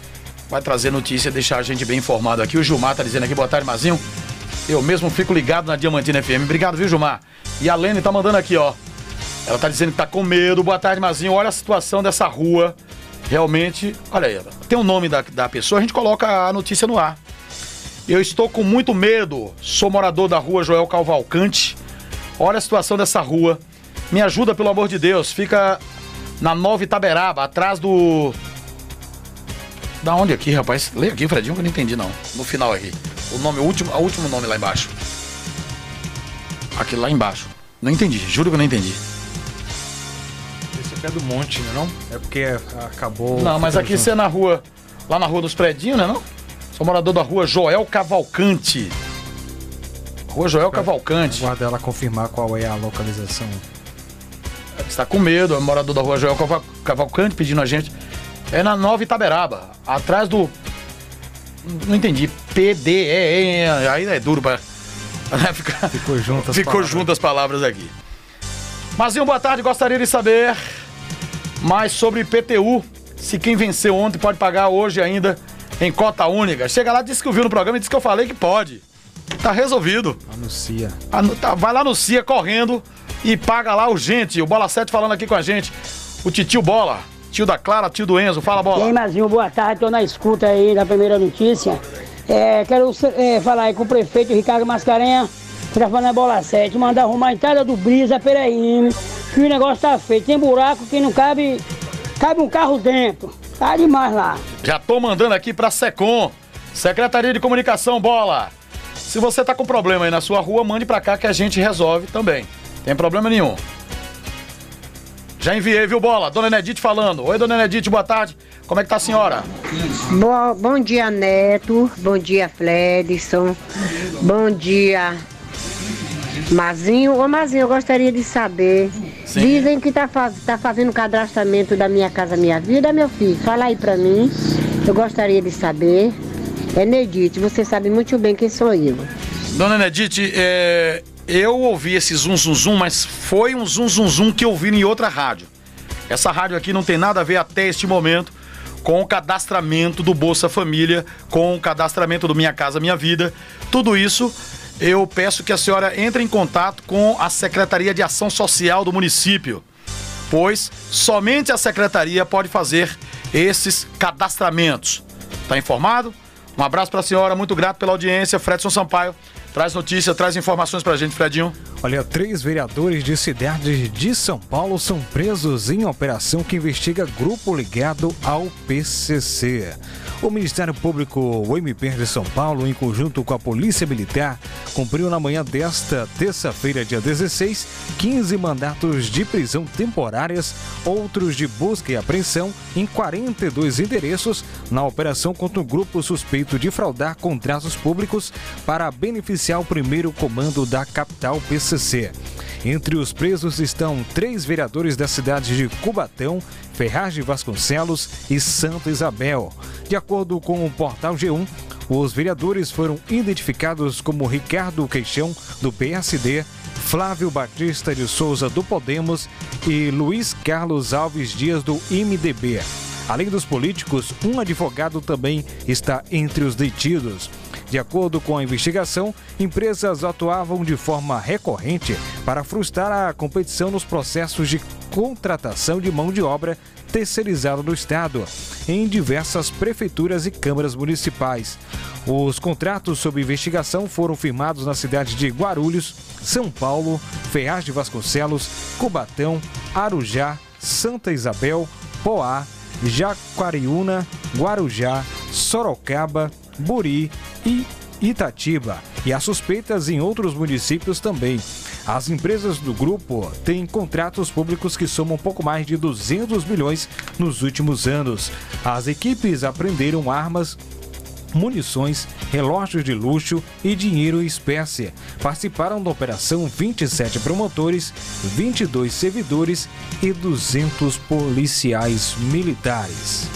vai trazer notícia, deixar a gente bem informado aqui. O Gilmar tá dizendo aqui, boa tarde, Mazinho. Eu mesmo fico ligado na Diamantina F M. Obrigado, viu, Gilmar? E a Lene tá mandando aqui, ó. Ela tá dizendo que tá com medo. Boa tarde, Mazinho. Olha a situação dessa rua. Realmente, olha aí, tem o nome da, da pessoa, a gente coloca a notícia no ar. Eu estou com muito medo. Sou morador da rua Joel Cavalcante. Olha a situação dessa rua. Me ajuda, pelo amor de Deus. Fica na Nova Itaberaba, atrás do... Da onde aqui, rapaz? Lê aqui, Fredinho, que eu não entendi, não. No final aqui. O nome, o último, o último nome lá embaixo. Aqui lá embaixo. Não entendi, juro que eu não entendi. Esse aqui é do monte, né, não? É porque acabou... Não, mas aqui você é na rua... Lá na rua dos Predinhos, né, não? Sou morador da rua Joel Cavalcante. Rua Joel Cavalcante. Aguarda ela confirmar qual é a localização. Está com medo, é morador da rua Joel Cavalcante pedindo a gente. É na Nova Itaberaba, atrás do... Não entendi. P D E E. Aí é duro pra... Ficar... Ficou junto as Ficou palavras. junto as palavras aqui. Mazinho, boa tarde. Gostaria de saber mais sobre I P T U. Se quem venceu ontem pode pagar hoje ainda em cota única. Chega lá, disse que ouviu no programa e disse que eu falei que pode. Tá resolvido. Anuncia. Anu... Tá, vai lá no C I A correndo e paga lá urgente. O Bola sete falando aqui com a gente. O titio Bola. Tio da Clara, tio do Enzo. Fala, Bola. E aí, Mazinho, boa tarde. Tô na escuta aí da primeira notícia. É, quero é, falar aí com o prefeito Ricardo Mascarenha, que tá falando a Bola sete, mandar arrumar a entrada do Brisa Pereira, que o negócio tá feio. Tem buraco que não cabe, cabe um carro dentro. Tá demais lá. Já tô mandando aqui pra SECOM, Secretaria de Comunicação, Bola. Se você tá com problema aí na sua rua, mande pra cá que a gente resolve também. Tem problema nenhum. Já enviei, viu, Bola? Dona Nedite falando. Oi, Dona Nedite, boa tarde. Como é que tá a senhora? Bom, bom dia, Neto. Bom dia, Fledson. Bom dia, Mazinho. Ô, Mazinho, eu gostaria de saber. Sim. Dizem que tá, faz, tá fazendo o cadastramento da Minha Casa Minha Vida, meu filho. Fala aí pra mim. Eu gostaria de saber. É Nedite, você sabe muito bem quem sou eu. Dona Nedite, é... eu ouvi esse zum zum zum, mas foi um zum zum zum que eu vi em outra rádio. Essa rádio aqui não tem nada a ver até este momento com o cadastramento do Bolsa Família, com o cadastramento do Minha Casa Minha Vida. Tudo isso eu peço que a senhora entre em contato com a Secretaria de Ação Social do município, pois somente a secretaria pode fazer esses cadastramentos. Tá informado? Um abraço para a senhora, muito grato pela audiência. Fredson Sampaio traz notícia, traz informações pra gente, Fredinho. Olha, três vereadores de cidades de São Paulo são presos em operação que investiga grupo ligado ao P C C. O Ministério Público, o M P de São Paulo, em conjunto com a Polícia Militar, cumpriu na manhã desta terça-feira, dia dezesseis, quinze mandatos de prisão temporárias, outros de busca e apreensão em quarenta e dois endereços na operação contra o grupo suspeito de fraudar contratos públicos para beneficiar o primeiro comando da capital P C C. Entre os presos estão três vereadores da cidade de Cubatão, Ferraz de Vasconcelos e Santa Isabel. De acordo com o portal G um, os vereadores foram identificados como Ricardo Queixão, do P S D, Flávio Batista de Souza, do Podemos e Luiz Carlos Alves Dias, do M D B. Além dos políticos, um advogado também está entre os detidos. De acordo com a investigação, empresas atuavam de forma recorrente para frustrar a competição nos processos de contratação de mão de obra terceirizada no Estado, em diversas prefeituras e câmaras municipais. Os contratos sob investigação foram firmados na cidade de Guarulhos, São Paulo, Ferraz de Vasconcelos, Cubatão, Arujá, Santa Isabel, Poá, Jaguariúna, Guarujá, Sorocaba, Buri e Itatiba, e há suspeitas em outros municípios também. As empresas do grupo têm contratos públicos que somam pouco mais de duzentos milhões nos últimos anos. As equipes apreenderam armas, munições, relógios de luxo e dinheiro em espécie. Participaram da operação vinte e sete promotores, vinte e dois servidores e duzentos policiais militares.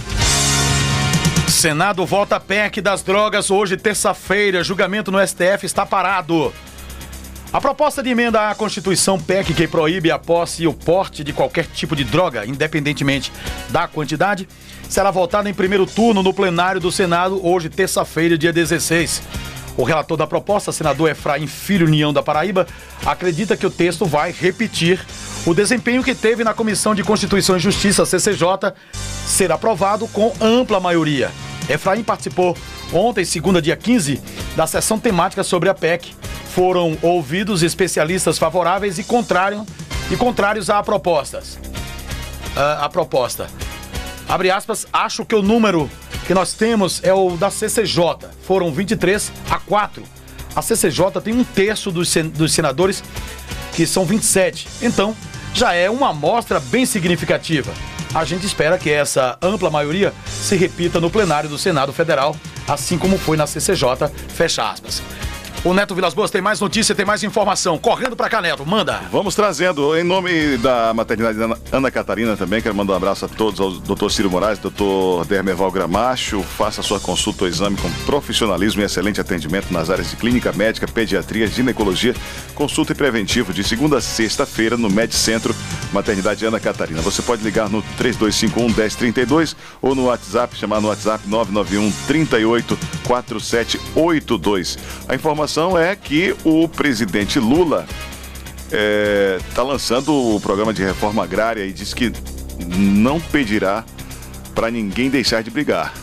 Senado volta a P E C das drogas hoje, terça-feira. Julgamento no S T F está parado. A proposta de emenda à Constituição P E C que proíbe a posse e o porte de qualquer tipo de droga, independentemente da quantidade, será votada em primeiro turno no plenário do Senado, hoje, terça-feira, dia dezesseis. O relator da proposta, senador Efraim Filho União da Paraíba, acredita que o texto vai repetir o desempenho que teve na Comissão de Constituição e Justiça, C C J, ser aprovado com ampla maioria. Efraim participou ontem, segunda, dia quinze, da sessão temática sobre a P E C. Foram ouvidos especialistas favoráveis e, contrário, e contrários a propostas. Uh, a proposta. Abre aspas, acho que o número que nós temos é o da C C J. Foram vinte e três a quatro. A C C J tem um terço dos, sen dos senadores, que são vinte e sete. Então, já é uma amostra bem significativa. A gente espera que essa ampla maioria se repita no plenário do Senado Federal, assim como foi na C C J, fecha aspas. O Neto Vilas Boas tem mais notícia, tem mais informação. Correndo pra cá, Neto, manda. Vamos trazendo, em nome da maternidade Ana, Ana Catarina também, quero mandar um abraço a todos, ao doutor Ciro Moraes, doutor Dermeval Gramacho. Faça sua consulta ou exame com profissionalismo e excelente atendimento nas áreas de clínica médica, pediatria, ginecologia, consulta e preventivo de segunda a sexta-feira no Medcentro Maternidade Ana Catarina. Você pode ligar no três dois cinco um, um zero três dois ou no WhatsApp, chamar no WhatsApp nove nove um, trinta e oito, quarenta e sete oitenta e dois. A informação é que o presidente Lula está é, lançando o programa de reforma agrária e diz que não pedirá para ninguém deixar de brigar.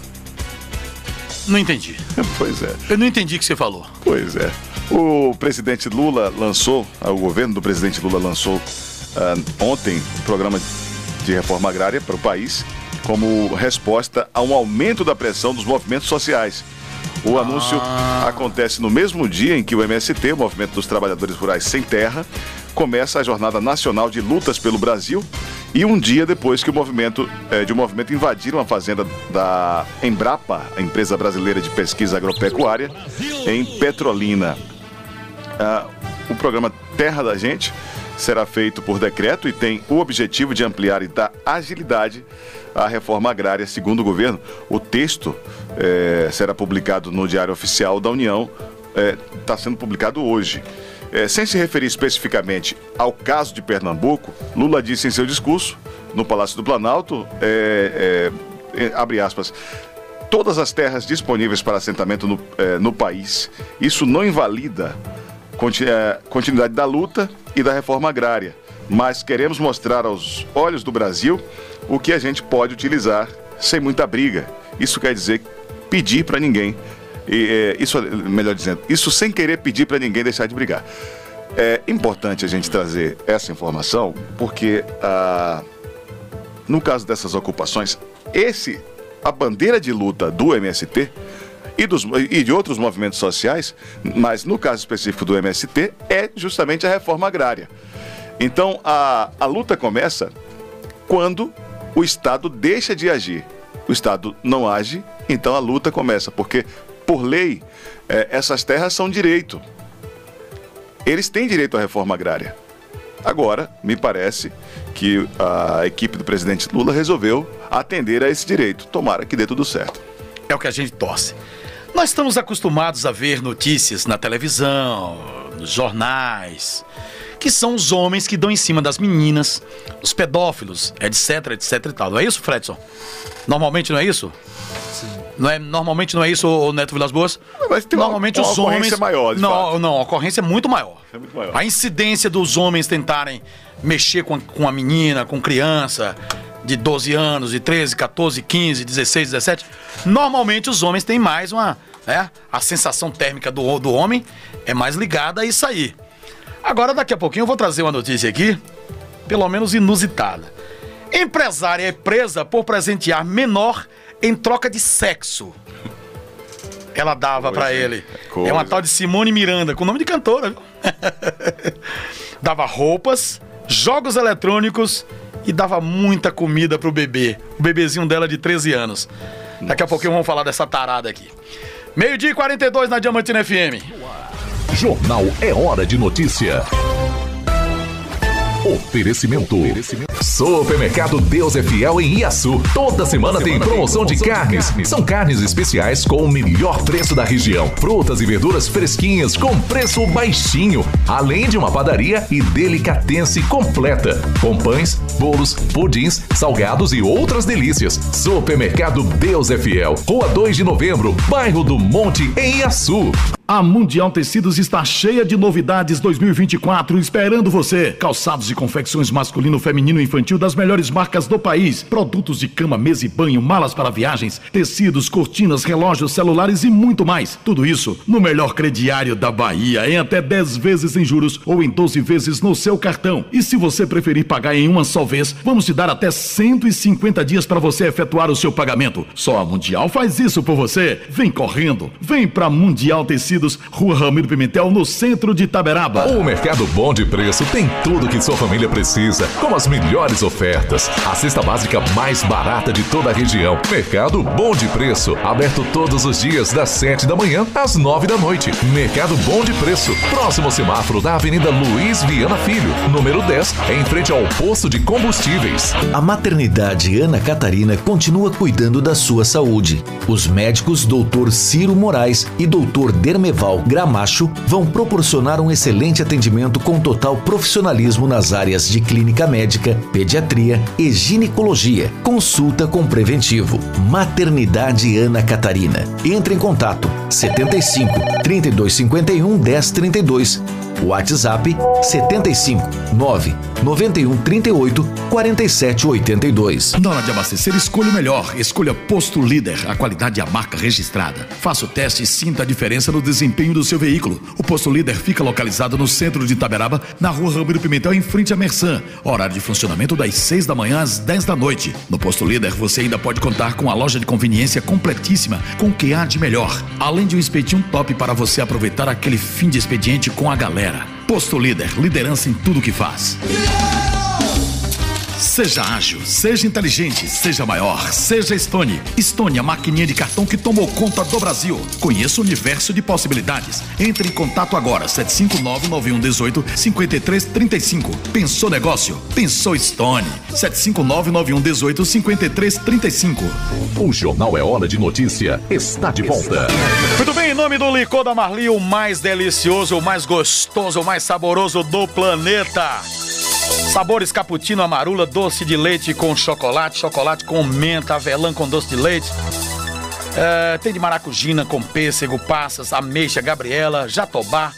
Não entendi. Pois é. Eu não entendi o que você falou. Pois é. O presidente Lula lançou, o governo do presidente Lula lançou uh, ontem o programa de reforma agrária para o país como resposta a um aumento da pressão dos movimentos sociais. O anúncio ah. acontece no mesmo dia em que o M S T, o Movimento dos Trabalhadores Rurais Sem Terra, começa a Jornada Nacional de Lutas pelo Brasil e um dia depois que o movimento, é, de um movimento invadiram a fazenda da Embrapa, a empresa brasileira de pesquisa agropecuária, em Petrolina. Ah, o programa Terra da Gente será feito por decreto e tem o objetivo de ampliar e dar agilidade à reforma agrária, segundo o governo. O texto é, será publicado no Diário Oficial da União, está é, sendo publicado hoje. É, sem se referir especificamente ao caso de Pernambuco, Lula disse em seu discurso no Palácio do Planalto, é, é, abre aspas, todas as terras disponíveis para assentamento no, é, no país, isso não invalida a continuidade da luta e da reforma agrária, mas queremos mostrar aos olhos do Brasil o que a gente pode utilizar sem muita briga. Isso quer dizer pedir para ninguém, e, é, isso, melhor dizendo, isso sem querer pedir para ninguém deixar de brigar. É importante a gente trazer essa informação porque, ah, no caso dessas ocupações, esse, a bandeira de luta do M S T e, dos, e de outros movimentos sociais, mas no caso específico do M S T, é justamente a reforma agrária. Então, a, a luta começa quando o Estado deixa de agir. O Estado não age, então a luta começa, porque, por lei, é, essas terras são direito. Eles têm direito à reforma agrária. Agora, me parece que a equipe do presidente Lula resolveu atender a esse direito. Tomara que dê tudo certo. É o que a gente torce. Nós estamos acostumados a ver notícias na televisão, nos jornais, que são os homens que dão em cima das meninas, os pedófilos, etc, etc e tal. Não é isso, Fredson? Normalmente não é isso? Sim. Não é, normalmente não é isso, o Neto Vilas Boas? Mas tem normalmente uma, uma os homens... ocorrência maior, de não, fato. não, a ocorrência é muito maior. É muito maior. A incidência dos homens tentarem mexer com a, com a menina, com criança de doze anos, de treze, quatorze, quinze, dezesseis, dezessete, normalmente os homens têm mais uma... Né, a sensação térmica do, do homem é mais ligada a isso aí. Agora, daqui a pouquinho, eu vou trazer uma notícia aqui, pelo menos inusitada. Empresária é presa por presentear menor em troca de sexo. Ela dava pra ele. É uma tal de Simone Miranda, com nome de cantora, viu? Dava roupas, jogos eletrônicos e dava muita comida pro bebê. O bebezinho dela de treze anos. Daqui a pouquinho vamos falar dessa tarada aqui. Meio-dia e quarenta e dois na Diamantina F M. Jornal É Hora de Notícia. Oferecimento. Supermercado Deus é Fiel em Iaçu. Toda semana tem promoção de carnes. São carnes especiais com o melhor preço da região. Frutas e verduras fresquinhas com preço baixinho. além de uma padaria e delicatessen completa, com pães, bolos, pudins, salgados e outras delícias. Supermercado Deus é Fiel, Rua dois de Novembro, bairro do Monte, em Iaçu. A Mundial Tecidos está cheia de novidades dois mil e vinte e quatro esperando você. Calçados e confecções masculino, feminino e infantil das melhores marcas do país. Produtos de cama, mesa e banho, malas para viagens, tecidos, cortinas, relógios, celulares e muito mais. Tudo isso no melhor crediário da Bahia, em até dez vezes sem juros ou em doze vezes no seu cartão. E se você preferir pagar em uma só vez, vamos te dar até cento e cinquenta dias para você efetuar o seu pagamento. Só a Mundial faz isso por você. Vem correndo, vem pra Mundial Tecidos, Rua Ramiro Pimentel, no centro de Itaberaba. O Mercado Bom de Preço tem tudo que sua família precisa, como as melhores ofertas, a cesta básica mais barata de toda a região. Mercado Bom de Preço, aberto todos os dias das sete da manhã às nove da noite. Mercado Bom de Preço, próximo semáforo da Avenida Luiz Viana Filho, número dez, em frente ao posto de combustíveis. A maternidade Ana Catarina continua cuidando da sua saúde. Os médicos doutor Ciro Moraes e doutor Dermeval Gramacho vão proporcionar um excelente atendimento com total profissionalismo nas áreas de clínica médica, pediatria e ginecologia. Consulta com preventivo. Maternidade Ana Catarina. Entre em contato setenta e cinco, trinta e dois cinquenta e um, dez trinta e dois. WhatsApp setenta e cinco, nove, noventa e um, trinta e oito, quarenta e sete, oitenta e dois. Na hora de abastecer, escolha o melhor. Escolha Posto Líder, a qualidade e a marca registrada. Faça o teste e sinta a diferença no desempenho do seu veículo. O Posto Líder fica localizado no centro de Itaberaba, na Rua Ramiro Pimentel, em frente a Mersan. Horário de funcionamento das seis da manhã às dez da noite. No Posto Líder, você ainda pode contar com a loja de conveniência completíssima, com o que há de melhor. Além de um espetinho top para você aproveitar aquele fim de expediente com a galera. Posto Líder, liderança em tudo que faz. Seja ágil, seja inteligente, seja maior, seja Stone. Stone, a maquininha de cartão que tomou conta do Brasil. Conheça o universo de possibilidades. Entre em contato agora, sete cinco nove, nove um um oito, cinco três três cinco. Pensou negócio? Pensou Stone. sete cinco nove, nove um um oito, cinco três três cinco. O Jornal É Hora de Notícia está de volta. Muito bem, em nome do Licor da Marli, o mais delicioso, o mais gostoso, o mais saboroso do planeta. Sabores cappuccino, amarula, doce de leite com chocolate, chocolate com menta, avelã com doce de leite. É, tem de maracujina com pêssego, passas, ameixa, gabriela, jatobá,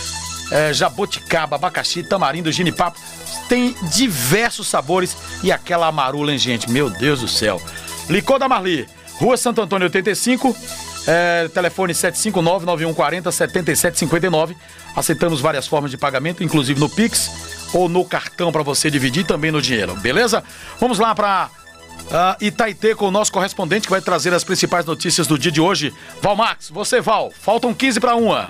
é, jabuticaba, abacaxi, tamarindo, ginipapo. Tem diversos sabores e aquela amarula, hein, gente? Meu Deus do céu. Licor da Marli, Rua Santo Antônio oitenta e cinco, é, telefone sete cinco nove, nove um quatro zero, sete sete cinco nove. Aceitamos várias formas de pagamento, inclusive no Pix ou no cartão para você dividir, também no dinheiro, beleza? Vamos lá para uh, Itaitê com o nosso correspondente que vai trazer as principais notícias do dia de hoje. Val Marques, você, Val, faltam quinze para uma.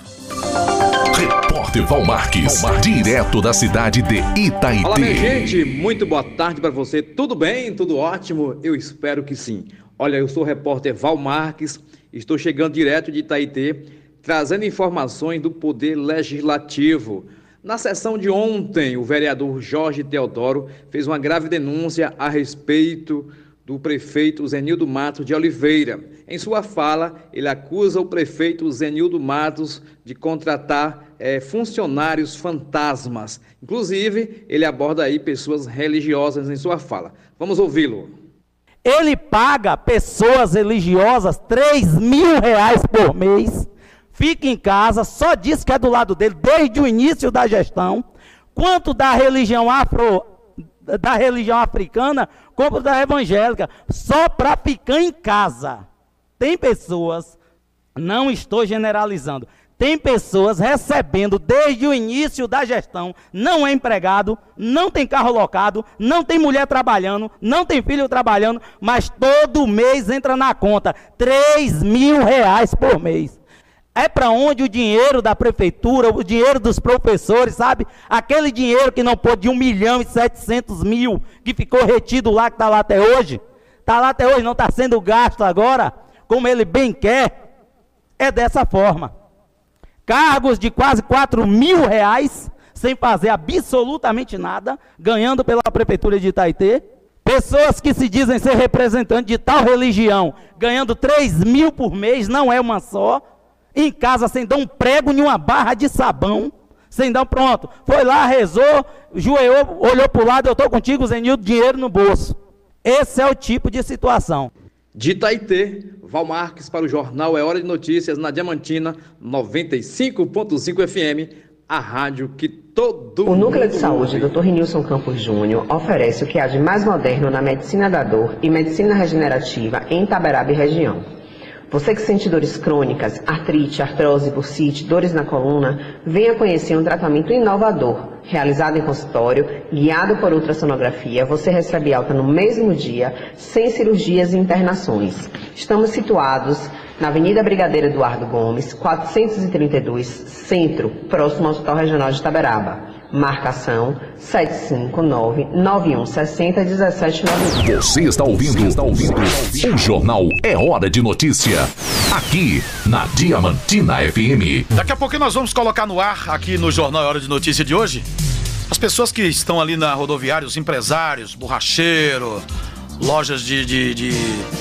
Repórter Val Marques, direto da cidade de Itaitê. Olá, minha gente, muito boa tarde para você. Tudo bem? Tudo ótimo? Eu espero que sim. Olha, eu sou o repórter Val Marques, estou chegando direto de Itaitê, trazendo informações do Poder Legislativo. Na sessão de ontem, o vereador Jorge Teodoro fez uma grave denúncia a respeito do prefeito Zenildo Matos de Oliveira. Em sua fala, ele acusa o prefeito Zenildo Matos de contratar é, funcionários fantasmas. Inclusive, ele aborda aí pessoas religiosas em sua fala. Vamos ouvi-lo. Ele paga pessoas religiosas três mil reais por mês. Fica em casa, só diz que é do lado dele desde o início da gestão. Quanto da religião afro, da religião africana, como da evangélica, só para ficar em casa. Tem pessoas, não estou generalizando, tem pessoas recebendo desde o início da gestão, não é empregado, não tem carro locado, não tem mulher trabalhando, não tem filho trabalhando, mas todo mês entra na conta três mil reais por mês. É para onde o dinheiro da prefeitura, o dinheiro dos professores, sabe? Aquele dinheiro que não pôde de um milhão e setecentos mil, que ficou retido lá, que está lá até hoje. Está lá até hoje, não está sendo gasto agora, como ele bem quer. É dessa forma. Cargos de quase quatro mil reais, sem fazer absolutamente nada, ganhando pela prefeitura de Itaitê. Pessoas que se dizem ser representantes de tal religião, ganhando três mil por mês, não é uma só. Em casa sem dar um prego em uma barra de sabão, Então pronto, foi lá, rezou, joelhou, olhou para o lado, eu estou contigo, Zenildo, dinheiro no bolso. Esse é o tipo de situação. De Itaitê, Val Marques para o Jornal É Hora de Notícias na Diamantina noventa e cinco ponto cinco F M, a rádio que todo O Núcleo de mundo Saúde ouve. doutor Renilson Campos Júnior oferece o que há de mais moderno na medicina da dor e medicina regenerativa em Itaberaba e região. Você que sente dores crônicas, artrite, artrose, bursite, dores na coluna, venha conhecer um tratamento inovador. Realizado em consultório, guiado por ultrassonografia, você recebe alta no mesmo dia, sem cirurgias e internações. Estamos situados na Avenida Brigadeiro Eduardo Gomes, quatrocentos e trinta e dois, Centro, próximo ao Hospital Regional de Itaberaba. Marcação sete cinco nove, nove um seis zero, um sete nove um. Você está ouvindo, está ouvindo o Jornal É Hora de Notícia, aqui na Diamantina F M. Daqui a pouco nós vamos colocar no ar, aqui no Jornal É Hora de Notícia de hoje, as pessoas que estão ali na rodoviária, os empresários, borracheiro, lojas de... de, de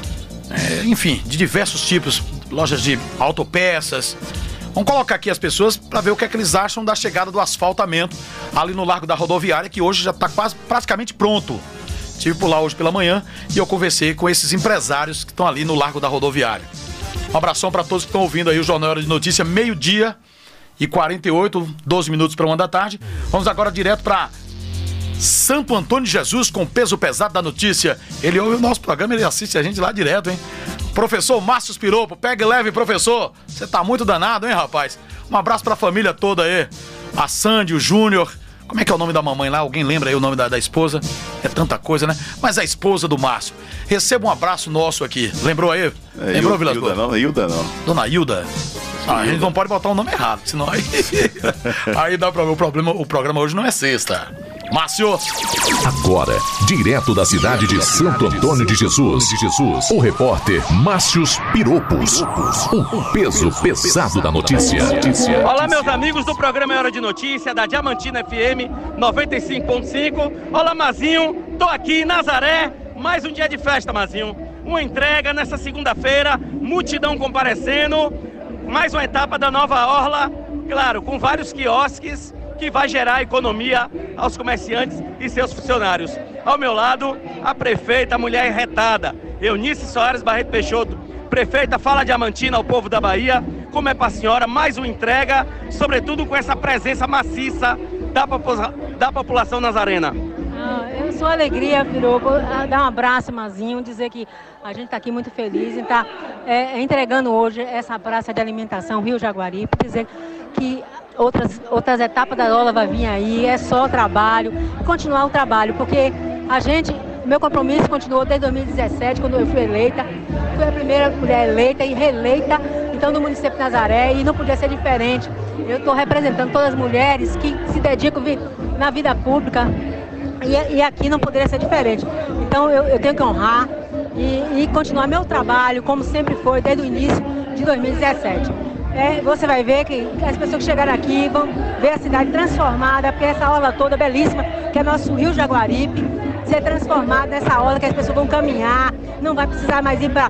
é, enfim, de diversos tipos, lojas de autopeças. Vamos colocar aqui as pessoas para ver o que é que eles acham da chegada do asfaltamento ali no Largo da Rodoviária, que hoje já está quase praticamente pronto. Estive por lá hoje pela manhã e eu conversei com esses empresários que estão ali no Largo da Rodoviária. Um abração para todos que estão ouvindo aí o Jornal Hora de Notícia, meio-dia e quarenta e oito, doze minutos para uma da tarde. Vamos agora direto para Santo Antônio de Jesus com o peso pesado da notícia. Ele ouve o nosso programa, ele assiste a gente lá direto, hein? Professor Márcio Piropo, pega e leve, professor. Você tá muito danado, hein, rapaz? Um abraço pra família toda aí. A Sandy, o Júnior. Como é que é o nome da mamãe lá? Alguém lembra aí o nome da, da esposa? É tanta coisa, né? Mas a esposa do Márcio. Receba um abraço nosso aqui. Lembrou aí? É, Lembrou, Hilda, Vilas Hilda não, Hilda não. Dona Hilda? Ah, a gente não pode botar o nome errado, senão aí... aí dá pra ver o problema. O programa hoje não é sexta. Márcio. Agora, direto da cidade de Santo Antônio de Jesus, de Jesus, o repórter Márcio Piropos, o peso pesado da notícia. Olá, meus amigos do programa É Hora de Notícia, da Diamantina F M noventa e cinco ponto cinco. Olá, Mazinho, tô aqui em Nazaré, mais um dia de festa, Mazinho. Uma entrega nessa segunda-feira, multidão comparecendo, mais uma etapa da Nova Orla, claro, com vários quiosques, que vai gerar economia aos comerciantes e seus funcionários. Ao meu lado, a prefeita, a mulher retada, Eunice Soares Barreto Peixoto. Prefeita, fala Diamantina ao povo da Bahia, como é para a senhora mais uma entrega, sobretudo com essa presença maciça da, popula da população nazarena. Ah, eu sou alegria, Piropo, dar um abraço, Mazinho, dizer que a gente está aqui muito feliz em estar é, entregando hoje essa praça de alimentação Rio Jaguaribe, dizer que Outras, outras etapas da Lola vai vir aí, é só trabalho, continuar o trabalho, porque a gente, meu compromisso continuou desde dois mil e dezessete, quando eu fui eleita, fui a primeira mulher eleita e reeleita, então, no município de Nazaré, e não podia ser diferente. Eu estou representando todas as mulheres que se dedicam na vida pública, e, e aqui não poderia ser diferente. Então, eu, eu tenho que honrar e, e continuar meu trabalho, como sempre foi, desde o início de dois mil e dezessete. É, você vai ver que as pessoas que chegaram aqui vão ver a cidade transformada, porque essa orla toda belíssima, que é nosso Rio Jaguaribe, ser transformada nessa orla que as pessoas vão caminhar, não vai precisar mais ir para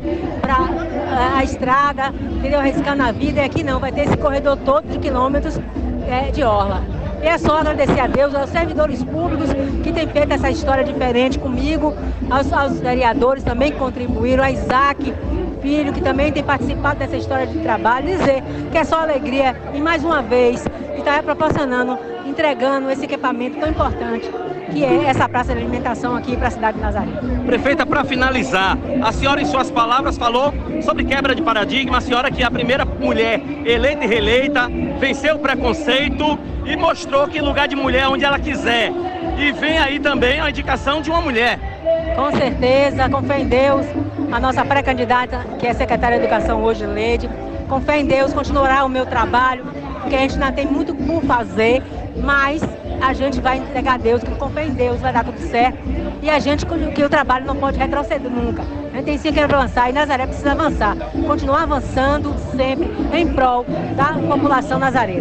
a, a estrada, entendeu? Arriscando a vida, e aqui não, vai ter esse corredor todo de quilômetros é, de orla. E é só agradecer a Deus, aos servidores públicos que têm feito essa história diferente comigo, aos, aos vereadores também que contribuíram, a Isaac Filho, que também tem participado dessa história de trabalho, dizer que é só alegria e mais uma vez está proporcionando, entregando esse equipamento tão importante que é essa praça de alimentação aqui para a cidade de Nazaré. Prefeita, para finalizar, a senhora em suas palavras falou sobre quebra de paradigma, a senhora que é a primeira mulher eleita e reeleita, venceu o preconceito e mostrou que lugar de mulher é onde ela quiser. E vem aí também a indicação de uma mulher. Com certeza, com fé em Deus, a nossa pré-candidata, que é secretária de Educação hoje, Leide, com fé em Deus, continuará o meu trabalho, porque a gente ainda tem muito por fazer, mas a gente vai entregar a Deus, que com fé em Deus vai dar tudo certo, e a gente, que o trabalho não pode retroceder nunca. A gente tem sim que avançar, e Nazaré precisa avançar, continuar avançando sempre em prol da população nazarena.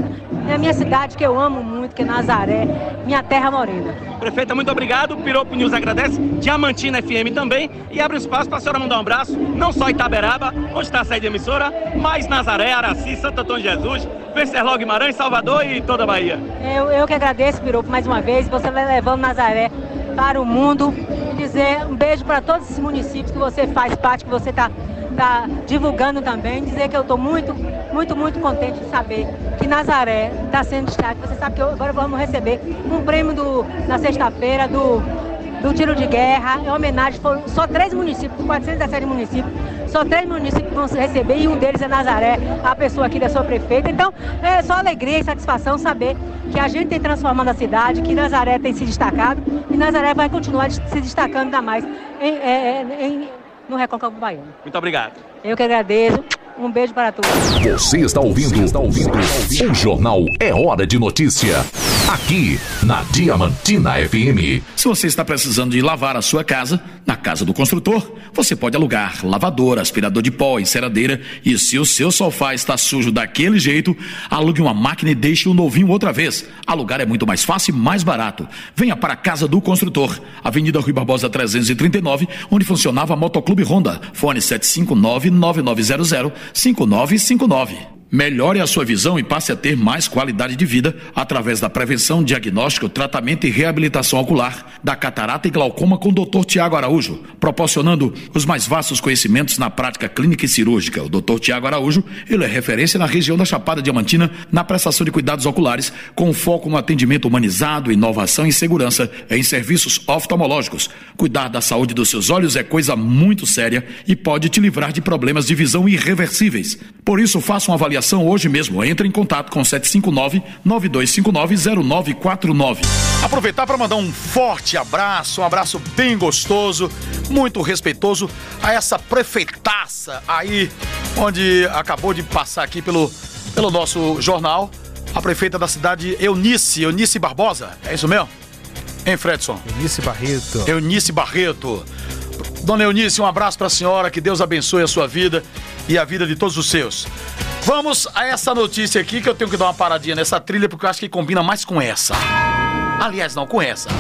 é a minha cidade que eu amo muito, que é Nazaré, minha terra morena. Prefeita, muito obrigado. Piropo News agradece. Diamantina F M também. E abre espaço para a senhora mandar um abraço, não só Itaberaba, onde está a sede da emissora, mas Nazaré, Araci, Santo Antônio de Jesus, Venceslau Guimarães, Salvador e toda a Bahia. Eu, eu que agradeço, Piropo, mais uma vez. Você vai levando Nazaré para o mundo. Dizer um beijo para todos esses municípios que você faz parte, que você está tá divulgando também. Dizer que eu estou muito, muito, muito contente de saber que Nazaré está sendo destaque. Você sabe que eu, agora vamos receber um prêmio do, na sexta-feira do, do tiro de guerra. Em homenagem, foram só três municípios, quatrocentos e dezessete municípios, só três municípios que vão receber e um deles é Nazaré, a pessoa aqui da sua prefeita. Então, é só alegria e satisfação saber que a gente tem transformado a cidade, que Nazaré tem se destacado e Nazaré vai continuar se destacando ainda mais em, em, em, no Recôncavo Baiano. Muito obrigado. Eu que agradeço. Um beijo para todos. Você está ouvindo, Você está ouvindo o Jornal É Hora de Notícia, aqui na Diamantina F M. Se você está precisando de lavar a sua casa, na Casa do Construtor, você pode alugar lavadora, aspirador de pó, enceradeira, e se o seu sofá está sujo daquele jeito, alugue uma máquina e deixe o novinho outra vez. Alugar é muito mais fácil e mais barato. Venha para a Casa do Construtor, Avenida Rui Barbosa trezentos e trinta e nove, onde funcionava a Motoclube Honda. Fone sete cinco nove, nove nove zero zero, cinco nove cinco nove. Melhore a sua visão e passe a ter mais qualidade de vida através da prevenção, diagnóstico, tratamento e reabilitação ocular da catarata e glaucoma com o doutor Tiago Araújo, proporcionando os mais vastos conhecimentos na prática clínica e cirúrgica. O doutor Tiago Araújo, ele é referência na região da Chapada Diamantina na prestação de cuidados oculares, com foco no atendimento humanizado, inovação e segurança em serviços oftalmológicos. Cuidar da saúde dos seus olhos é coisa muito séria e pode te livrar de problemas de visão irreversíveis. Por isso, faça uma avaliação hoje mesmo. Entre em contato com sete cinco nove, nove dois cinco nove, zero nove quatro nove. Aproveitar para mandar um forte abraço, um abraço bem gostoso, muito respeitoso a essa prefeitaça aí, onde acabou de passar aqui pelo, pelo nosso jornal, a prefeita da cidade, Eunice, Eunice Barbosa, é isso mesmo? Hein, Fredson? Eunice Barreto. Eunice Barreto. Dona Eunice, um abraço para a senhora, que Deus abençoe a sua vida e a vida de todos os seus. Vamos a essa notícia aqui, que eu tenho que dar uma paradinha nessa trilha, porque eu acho que combina mais com essa. Aliás, não, com essa.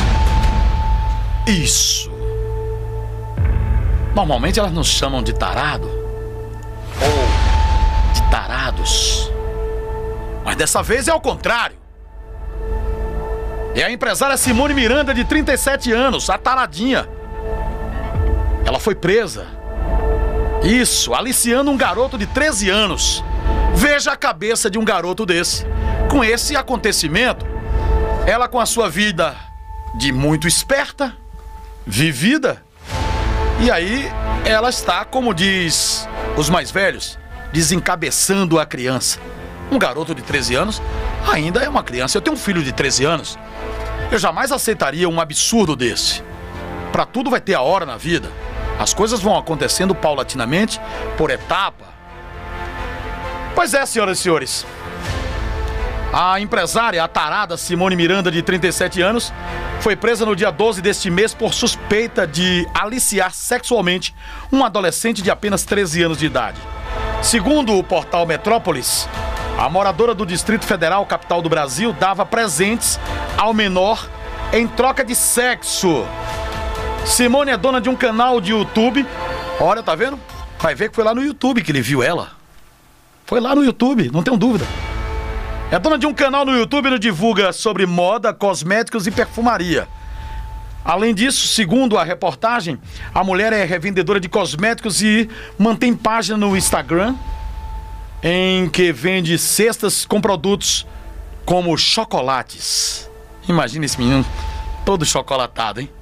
Isso. Normalmente elas nos chamam de tarado, ou de tarados. Mas dessa vez é ao contrário. É a empresária Simone Miranda, de trinta e sete anos, a taradinha. Ela foi presa. Isso, aliciando um garoto de treze anos. Veja a cabeça de um garoto desse. Com esse acontecimento, ela, com a sua vida de muito esperta, vivida, e aí ela está, como diz os mais velhos, desencabeçando a criança. Um garoto de treze anos ainda é uma criança. Eu tenho um filho de treze anos. Eu jamais aceitaria um absurdo desse. Para tudo vai ter a hora na vida. As coisas vão acontecendo paulatinamente, por etapa. Pois é, senhoras e senhores. A empresária, a tarada Simone Miranda, de trinta e sete anos, foi presa no dia doze deste mês por suspeita de aliciar sexualmente um adolescente de apenas treze anos de idade. Segundo o portal Metrópolis, a moradora do Distrito Federal, capital do Brasil, dava presentes ao menor em troca de sexo. Simone é dona de um canal de YouTube. Olha, tá vendo? Vai ver que foi lá no YouTube que ele viu ela. Foi lá no YouTube, não tenho dúvida. É dona de um canal no YouTube que divulga sobre moda, cosméticos e perfumaria. Além disso, segundo a reportagem, a mulher é revendedora de cosméticos e mantém página no Instagram em que vende cestas com produtos como chocolates. Imagina esse menino todo chocolatado, hein?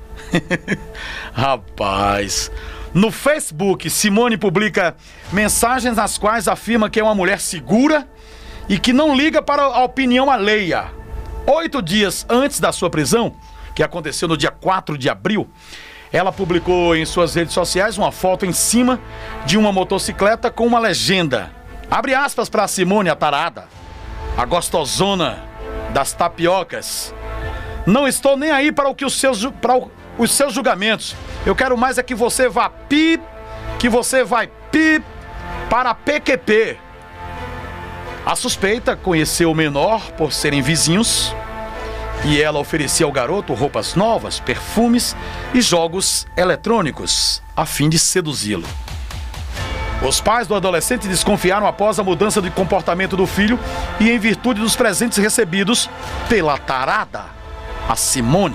Rapaz. No Facebook, Simone publica mensagens nas quais afirma que é uma mulher segura e que não liga para a opinião alheia. Oito dias antes da sua prisão, que aconteceu no dia quatro de abril, ela publicou em suas redes sociais uma foto em cima de uma motocicleta com uma legenda. Abre aspas para Simone, a tarada, a gostosona das tapiocas. Não estou nem aí para o que os seus, para o, os seus julgamentos. Eu quero mais é que você vá pip, que você vai pip para P Q P. A suspeita conheceu o menor por serem vizinhos e ela oferecia ao garoto roupas novas, perfumes e jogos eletrônicos a fim de seduzi-lo. Os pais do adolescente desconfiaram após a mudança de comportamento do filho e em virtude dos presentes recebidos pela tarada, a Simone.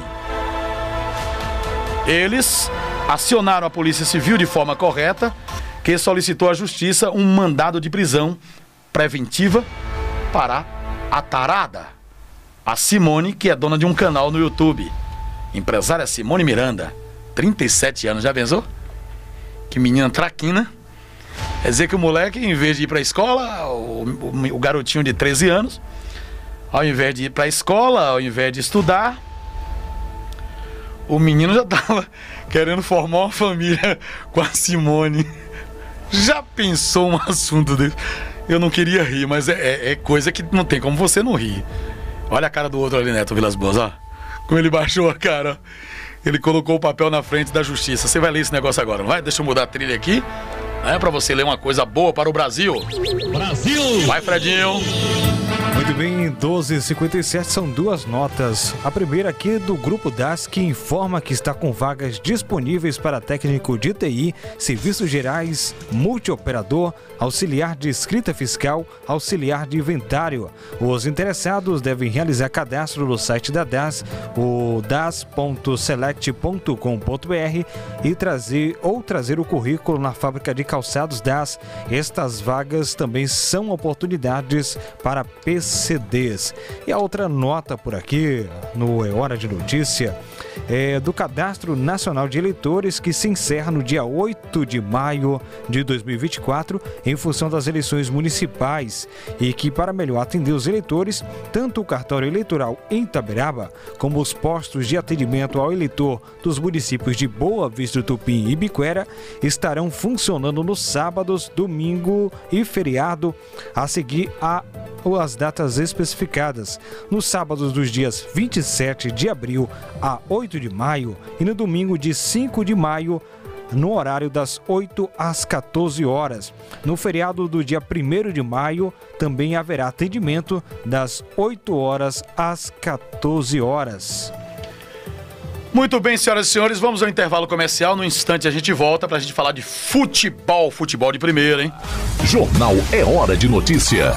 Eles acionaram a Polícia Civil de forma correta, que solicitou à Justiça um mandado de prisão preventiva para a tarada, a Simone, que é dona de um canal no YouTube. Empresária Simone Miranda, trinta e sete anos, já pensou? Que menina traquina. Quer dizer que o moleque, em vez de ir para a escola, o, o, o garotinho de treze anos, ao invés de ir para a escola, ao invés de estudar, o menino já estava querendo formar uma família com a Simone. Já pensou um assunto desse? Eu não queria rir, mas é, é, é coisa que não tem como você não rir. Olha a cara do outro ali, Neto Vilas Boas, ó. Como ele baixou a cara. Ele colocou o papel na frente da Justiça. Você vai ler esse negócio agora, não vai? Deixa eu mudar a trilha aqui. É pra você ler uma coisa boa para o Brasil. Brasil! Vai, Fredinho! Muito bem, doze e cinquenta e sete são duas notas. A primeira aqui do Grupo D A S, que informa que está com vagas disponíveis para técnico de T I, serviços gerais, multioperador, auxiliar de escrita fiscal, auxiliar de inventário. Os interessados devem realizar cadastro no site da D A S, o das ponto select ponto com ponto br, e trazer ou trazer o currículo na fábrica de calçados D A S. Estas vagas também são oportunidades para P C Ds. E a outra nota por aqui, no É Hora de Notícia, é do Cadastro Nacional de Eleitores, que se encerra no dia oito de maio de dois mil e vinte e quatro, em função das eleições municipais, e que, para melhor atender os eleitores, tanto o cartório eleitoral em Itaberaba, como os postos de atendimento ao eleitor dos municípios de Boa Vista do Tupim e Ibiquera estarão funcionando nos sábados, domingo e feriado, a seguir a as datas especificadas. Nos sábados dos dias vinte e sete de abril a oito de maio e no domingo de cinco de maio, no horário das oito às quatorze horas. No feriado do dia primeiro de maio, também haverá atendimento das oito horas às quatorze horas. Muito bem, senhoras e senhores, vamos ao intervalo comercial. No instante a gente volta pra gente falar de futebol, futebol de primeira, hein? Jornal É Hora de Notícia.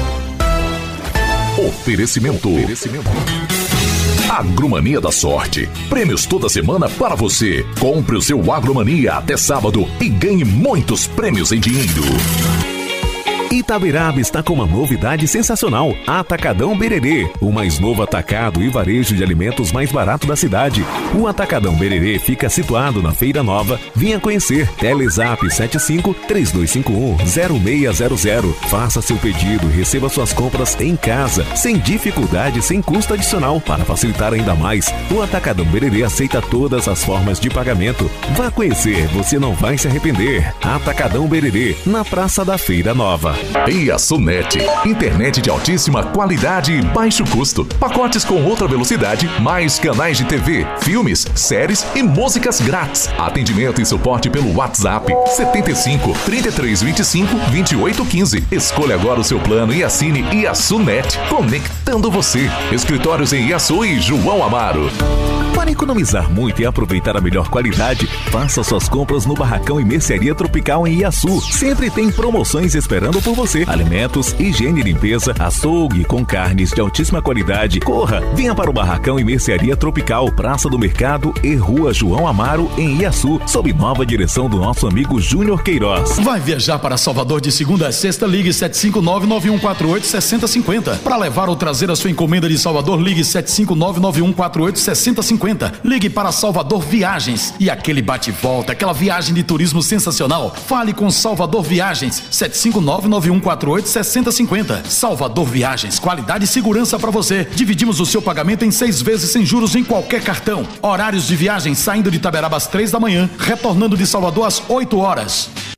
Oferecimento. Oferecimento. Agromania da Sorte. Prêmios toda semana para você. Compre o seu Agromania até sábado e ganhe muitos prêmios em dinheiro. Itaberaba está com uma novidade sensacional: Atacadão Bererê, o mais novo atacado e varejo de alimentos mais barato da cidade. O Atacadão Bererê fica situado na Feira Nova. Venha conhecer. Telezap sete cinco, três dois cinco um, zero seis zero zero. Faça seu pedido e receba suas compras em casa, sem dificuldade, sem custo adicional. Para facilitar ainda mais, o Atacadão Bererê aceita todas as formas de pagamento. Vá conhecer, você não vai se arrepender. Atacadão Bererê, na Praça da Feira Nova. E a Sunet, internet de altíssima qualidade e baixo custo. Pacotes com outra velocidade, mais canais de T V, filmes, séries e músicas grátis. Atendimento e suporte pelo WhatsApp setenta e cinco, trinta e três vinte e cinco, vinte e oito quinze. Escolha agora o seu plano e assine Iaçunet, conectando você. Escritórios em Iaçu e João Amaro. Para economizar muito e aproveitar a melhor qualidade, faça suas compras no Barracão e Mercearia Tropical em Iaçu. Sempre tem promoções esperando por você. Alimentos, higiene e limpeza, açougue com carnes de altíssima qualidade. Corra, venha para o Barracão e Mercearia Tropical, Praça do Mercado e Rua João Amaro, em Iaçu, sob nova direção do nosso amigo Júnior Queiroz. Vai viajar para Salvador de segunda a sexta? Ligue sete cinco nove, nove um quatro oito, seis zero cinco zero. Para levar ou trazer a sua encomenda de Salvador, ligue sete cinco nove, nove um quatro oito, seis zero cinco zero. Ligue para Salvador Viagens e aquele bate-volta, aquela viagem de turismo sensacional. Fale com Salvador Viagens, sete cinco nove, nove um quatro oito, seis zero cinco zero. Salvador Viagens, qualidade e segurança para você. Dividimos o seu pagamento em seis vezes sem juros em qualquer cartão. Horários de viagem saindo de Itaberaba às três da manhã, retornando de Salvador às oito horas.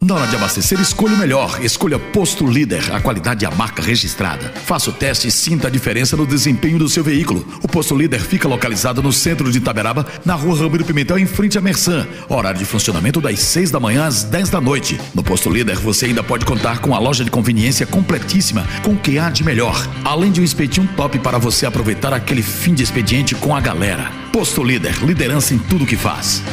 Na hora de abastecer, escolha o melhor. Escolha Posto Líder, a qualidade e a marca registrada. Faça o teste e sinta a diferença no desempenho do seu veículo. O Posto Líder fica localizado no centro de Itaberaba, na rua Ramiro Pimentel, em frente à Mersan. Horário de funcionamento das seis da manhã às dez da noite. No Posto Líder, você ainda pode contar com a loja de conveniência completíssima, com o que há de melhor. Além de um espetinho top para você aproveitar aquele fim de expediente com a galera. Posto Líder, liderança em tudo que faz.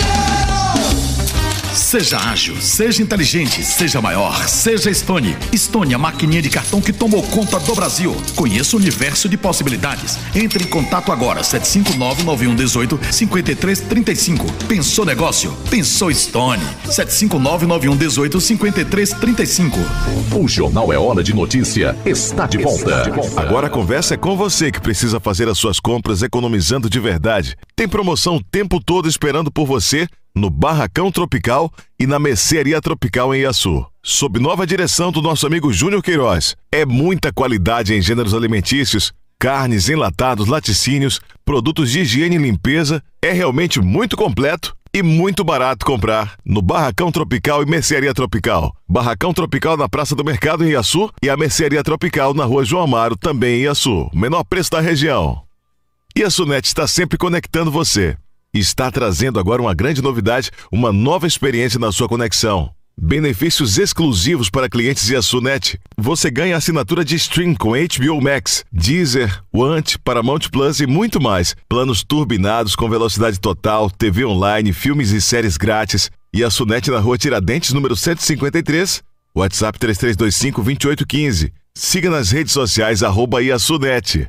Seja ágil, seja inteligente, seja maior, seja Stone. Stone, a maquininha de cartão que tomou conta do Brasil. Conheça o universo de possibilidades. Entre em contato agora, sete cinco nove, nove um um oito, cinco três três cinco. Pensou negócio? Pensou Stone. sete cinco nove, nove um um oito, cinco três três cinco. O Jornal É Hora de Notícia está de volta. Agora a conversa é com você que precisa fazer as suas compras economizando de verdade. Tem promoção o tempo todo esperando por você no Barracão Tropical e na Mercearia Tropical em Iaçu. Sob nova direção do nosso amigo Júnior Queiroz. É muita qualidade em gêneros alimentícios, carnes, enlatados, laticínios, produtos de higiene e limpeza. É realmente muito completo e muito barato comprar no Barracão Tropical e Mercearia Tropical. Barracão Tropical na Praça do Mercado em Iaçu e a Mercearia Tropical na Rua João Amaro, também em Iaçu. Menor preço da região. Iaçunet está sempre conectando você. Está trazendo agora uma grande novidade, uma nova experiência na sua conexão. Benefícios exclusivos para clientes Iaçunet. Você ganha assinatura de stream com H B O Max, Deezer, Want, Paramount Plus e muito mais. Planos turbinados com velocidade total, T V online, filmes e séries grátis. Iaçunet na Rua Tiradentes, número cento e cinquenta e três. WhatsApp três três dois cinco, dois oito um cinco. Siga nas redes sociais, arroba Iaçunet.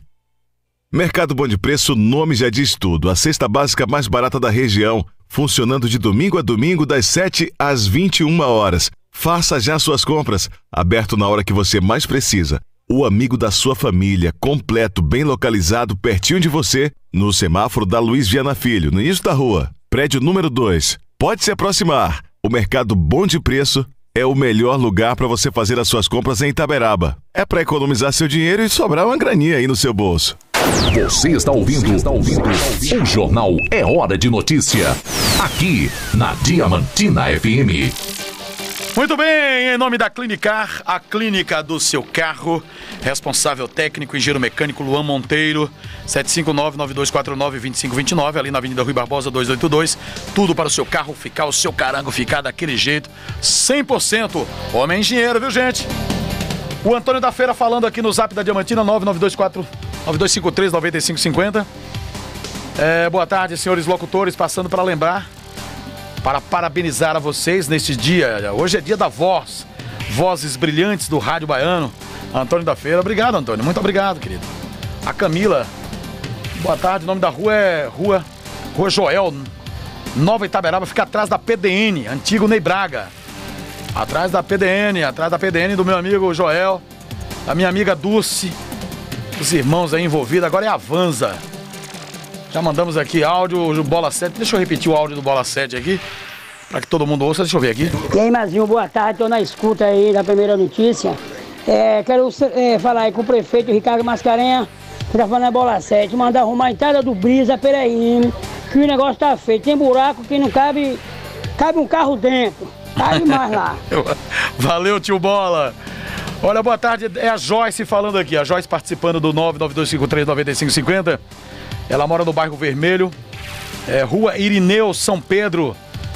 Mercado Bom de Preço, o nome já diz tudo. A cesta básica mais barata da região, funcionando de domingo a domingo, das sete às vinte e uma horas. Faça já suas compras, aberto na hora que você mais precisa. O amigo da sua família, completo, bem localizado, pertinho de você, no semáforo da Luiz Viana Filho, no início da rua. Prédio número dois. Pode se aproximar. O Mercado Bom de Preço é o melhor lugar para você fazer as suas compras em Itaberaba. É para economizar seu dinheiro e sobrar uma graninha aí no seu bolso. Você está ouvindo, Você está ouvindo o Jornal É Hora de Notícia, aqui na Diamantina F M. Muito bem, em nome da Clinicar, a clínica do seu carro, responsável técnico, engenheiro mecânico Luan Monteiro, sete cinco nove, nove dois quatro nove, dois cinco dois nove, ali na Avenida Rui Barbosa duzentos e oitenta e dois, tudo para o seu carro ficar, o seu carango ficar daquele jeito, cem por cento, homem engenheiro, viu gente? O Antônio da Feira falando aqui no zap da Diamantina, nove nove dois quatro, nove dois cinco três, nove cinco cinco zero. É, boa tarde, senhores locutores, passando para lembrar, para parabenizar a vocês neste dia. Hoje é dia da voz, vozes brilhantes do rádio baiano. Antônio da Feira, obrigado, Antônio, muito obrigado, querido. A Camila, boa tarde, o nome da rua é Rua, rua Joel, Nova Itaberaba, fica atrás da P D N, antigo Ney Braga. Atrás da P D N, atrás da P D N do meu amigo Joel, da minha amiga Dulce, os irmãos aí envolvidos, agora é a Vanza. Já mandamos aqui áudio do Bola sete, deixa eu repetir o áudio do Bola sete aqui, para que todo mundo ouça, deixa eu ver aqui. E aí, Mazinho, boa tarde, tô na escuta aí da primeira notícia. É, quero é, falar aí com o prefeito Ricardo Mascarenha, que tá falando na Bola sete, mandar arrumar a entrada do Brisa, Pereira, que o negócio tá feio, tem buraco que não cabe, cabe um carro dentro. Cabe mais lá. Valeu, tio Bola. Olha, boa tarde, é a Joyce falando aqui. A Joyce participando do nove nove dois cinco três, nove cinco cinco zero. Ela mora no bairro Vermelho, é, Rua Irineu, São Pedro.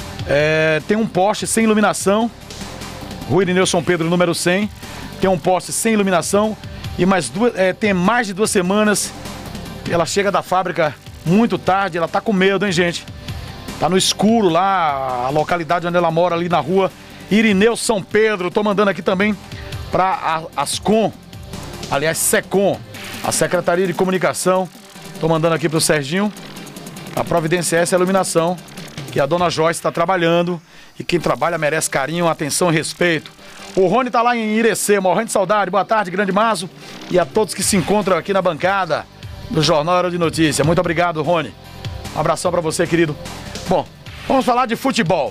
É, tem um poste sem iluminação. Rua Irineu, São Pedro, número cem. Tem um poste sem iluminação. E mais duas, é, tem mais de duas semanas. Ela chega da fábrica muito tarde. Ela tá com medo, hein, gente? Tá no escuro lá, a localidade onde ela mora, ali na rua Irineu São Pedro. Tô mandando aqui também para a Ascom, aliás, Secom, a Secretaria de Comunicação. Tô mandando aqui pro Serginho a providenciar essa iluminação, que a dona Joyce está trabalhando. E quem trabalha merece carinho, atenção e respeito. O Rony tá lá em Irecê, morrendo de saudade. Boa tarde, grande Mazo. E a todos que se encontram aqui na bancada do Jornal Hora de Notícia. Muito obrigado, Rony. Um abração para você, querido. Bom, vamos falar de futebol.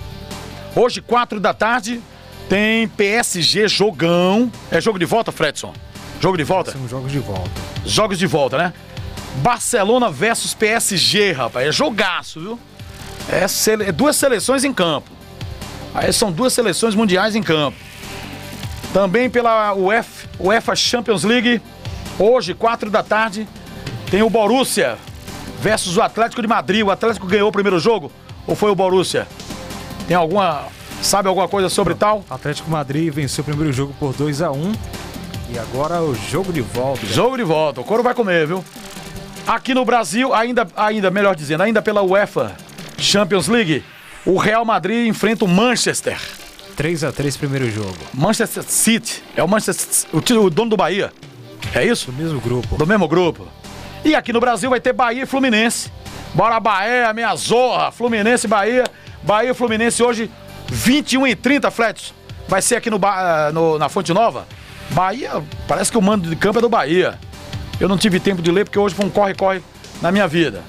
Hoje, quatro da tarde, tem P S G jogão. É jogo de volta, Fredson? Jogo de volta? São jogos de volta. Jogos de volta, né? Barcelona versus P S G, rapaz. É jogaço, viu? É, sele... é duas seleções em campo. Aí são duas seleções mundiais em campo. Também pela UEFA, UEFA Champions League, hoje, quatro da tarde, tem o Borussia versus o Atlético de Madrid. O Atlético ganhou o primeiro jogo ou foi o Borussia? Tem alguma... Sabe alguma coisa sobre tal? Atlético Madrid venceu o primeiro jogo por dois a um. E agora o jogo de volta. Jogo de volta. O couro vai comer, viu? Aqui no Brasil, ainda, ainda melhor dizendo, ainda pela UEFA Champions League, o Real Madrid enfrenta o Manchester. três a três primeiro jogo. Manchester City. É o Manchester o, o dono do Bahia. É isso? Do mesmo grupo. Do mesmo grupo. E aqui no Brasil vai ter Bahia e Fluminense. Bora Bahia, minha zorra. Fluminense e Bahia. Bahia e Fluminense hoje, vinte e um e trinta, Fletos. Vai ser aqui no, no, na Fonte Nova. Bahia, parece que o mando de campo é do Bahia. Eu não tive tempo de ler porque hoje foi um corre-corre na minha vida.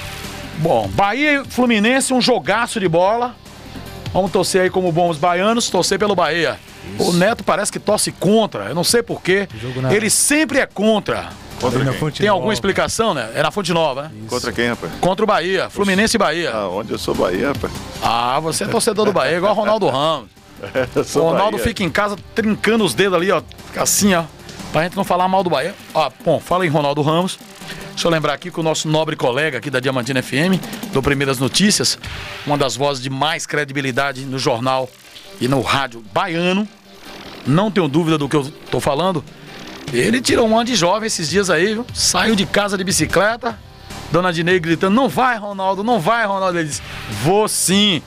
Bom, Bahia e Fluminense, um jogaço de bola. Vamos torcer aí como bons baianos, torcer pelo Bahia. Isso. O Neto parece que torce contra, eu não sei porquê. Ele sempre é contra. Contra Tem quem? alguma explicação, né? É na Fonte Nova, né? Isso. Contra quem, rapaz? Contra o Bahia, Fluminense e Bahia. Ah, onde eu sou Bahia, rapaz? Ah, você é torcedor do Bahia, igual o Ronaldo Ramos. Eu O sou Ronaldo Bahia. fica em casa trincando os dedos ali, ó. Assim, ó. Pra gente não falar mal do Bahia. Ó, bom, fala em Ronaldo Ramos. Deixa eu lembrar aqui que o nosso nobre colega aqui da Diamantina F M, do Primeiras Notícias, uma das vozes de mais credibilidade no jornal e no rádio baiano, não tenho dúvida do que eu tô falando, ele tirou um ano de jovem esses dias aí, viu? Saiu de casa de bicicleta, Dona Dinei gritando, não vai, Ronaldo, não vai, Ronaldo. Ele disse, vou sim.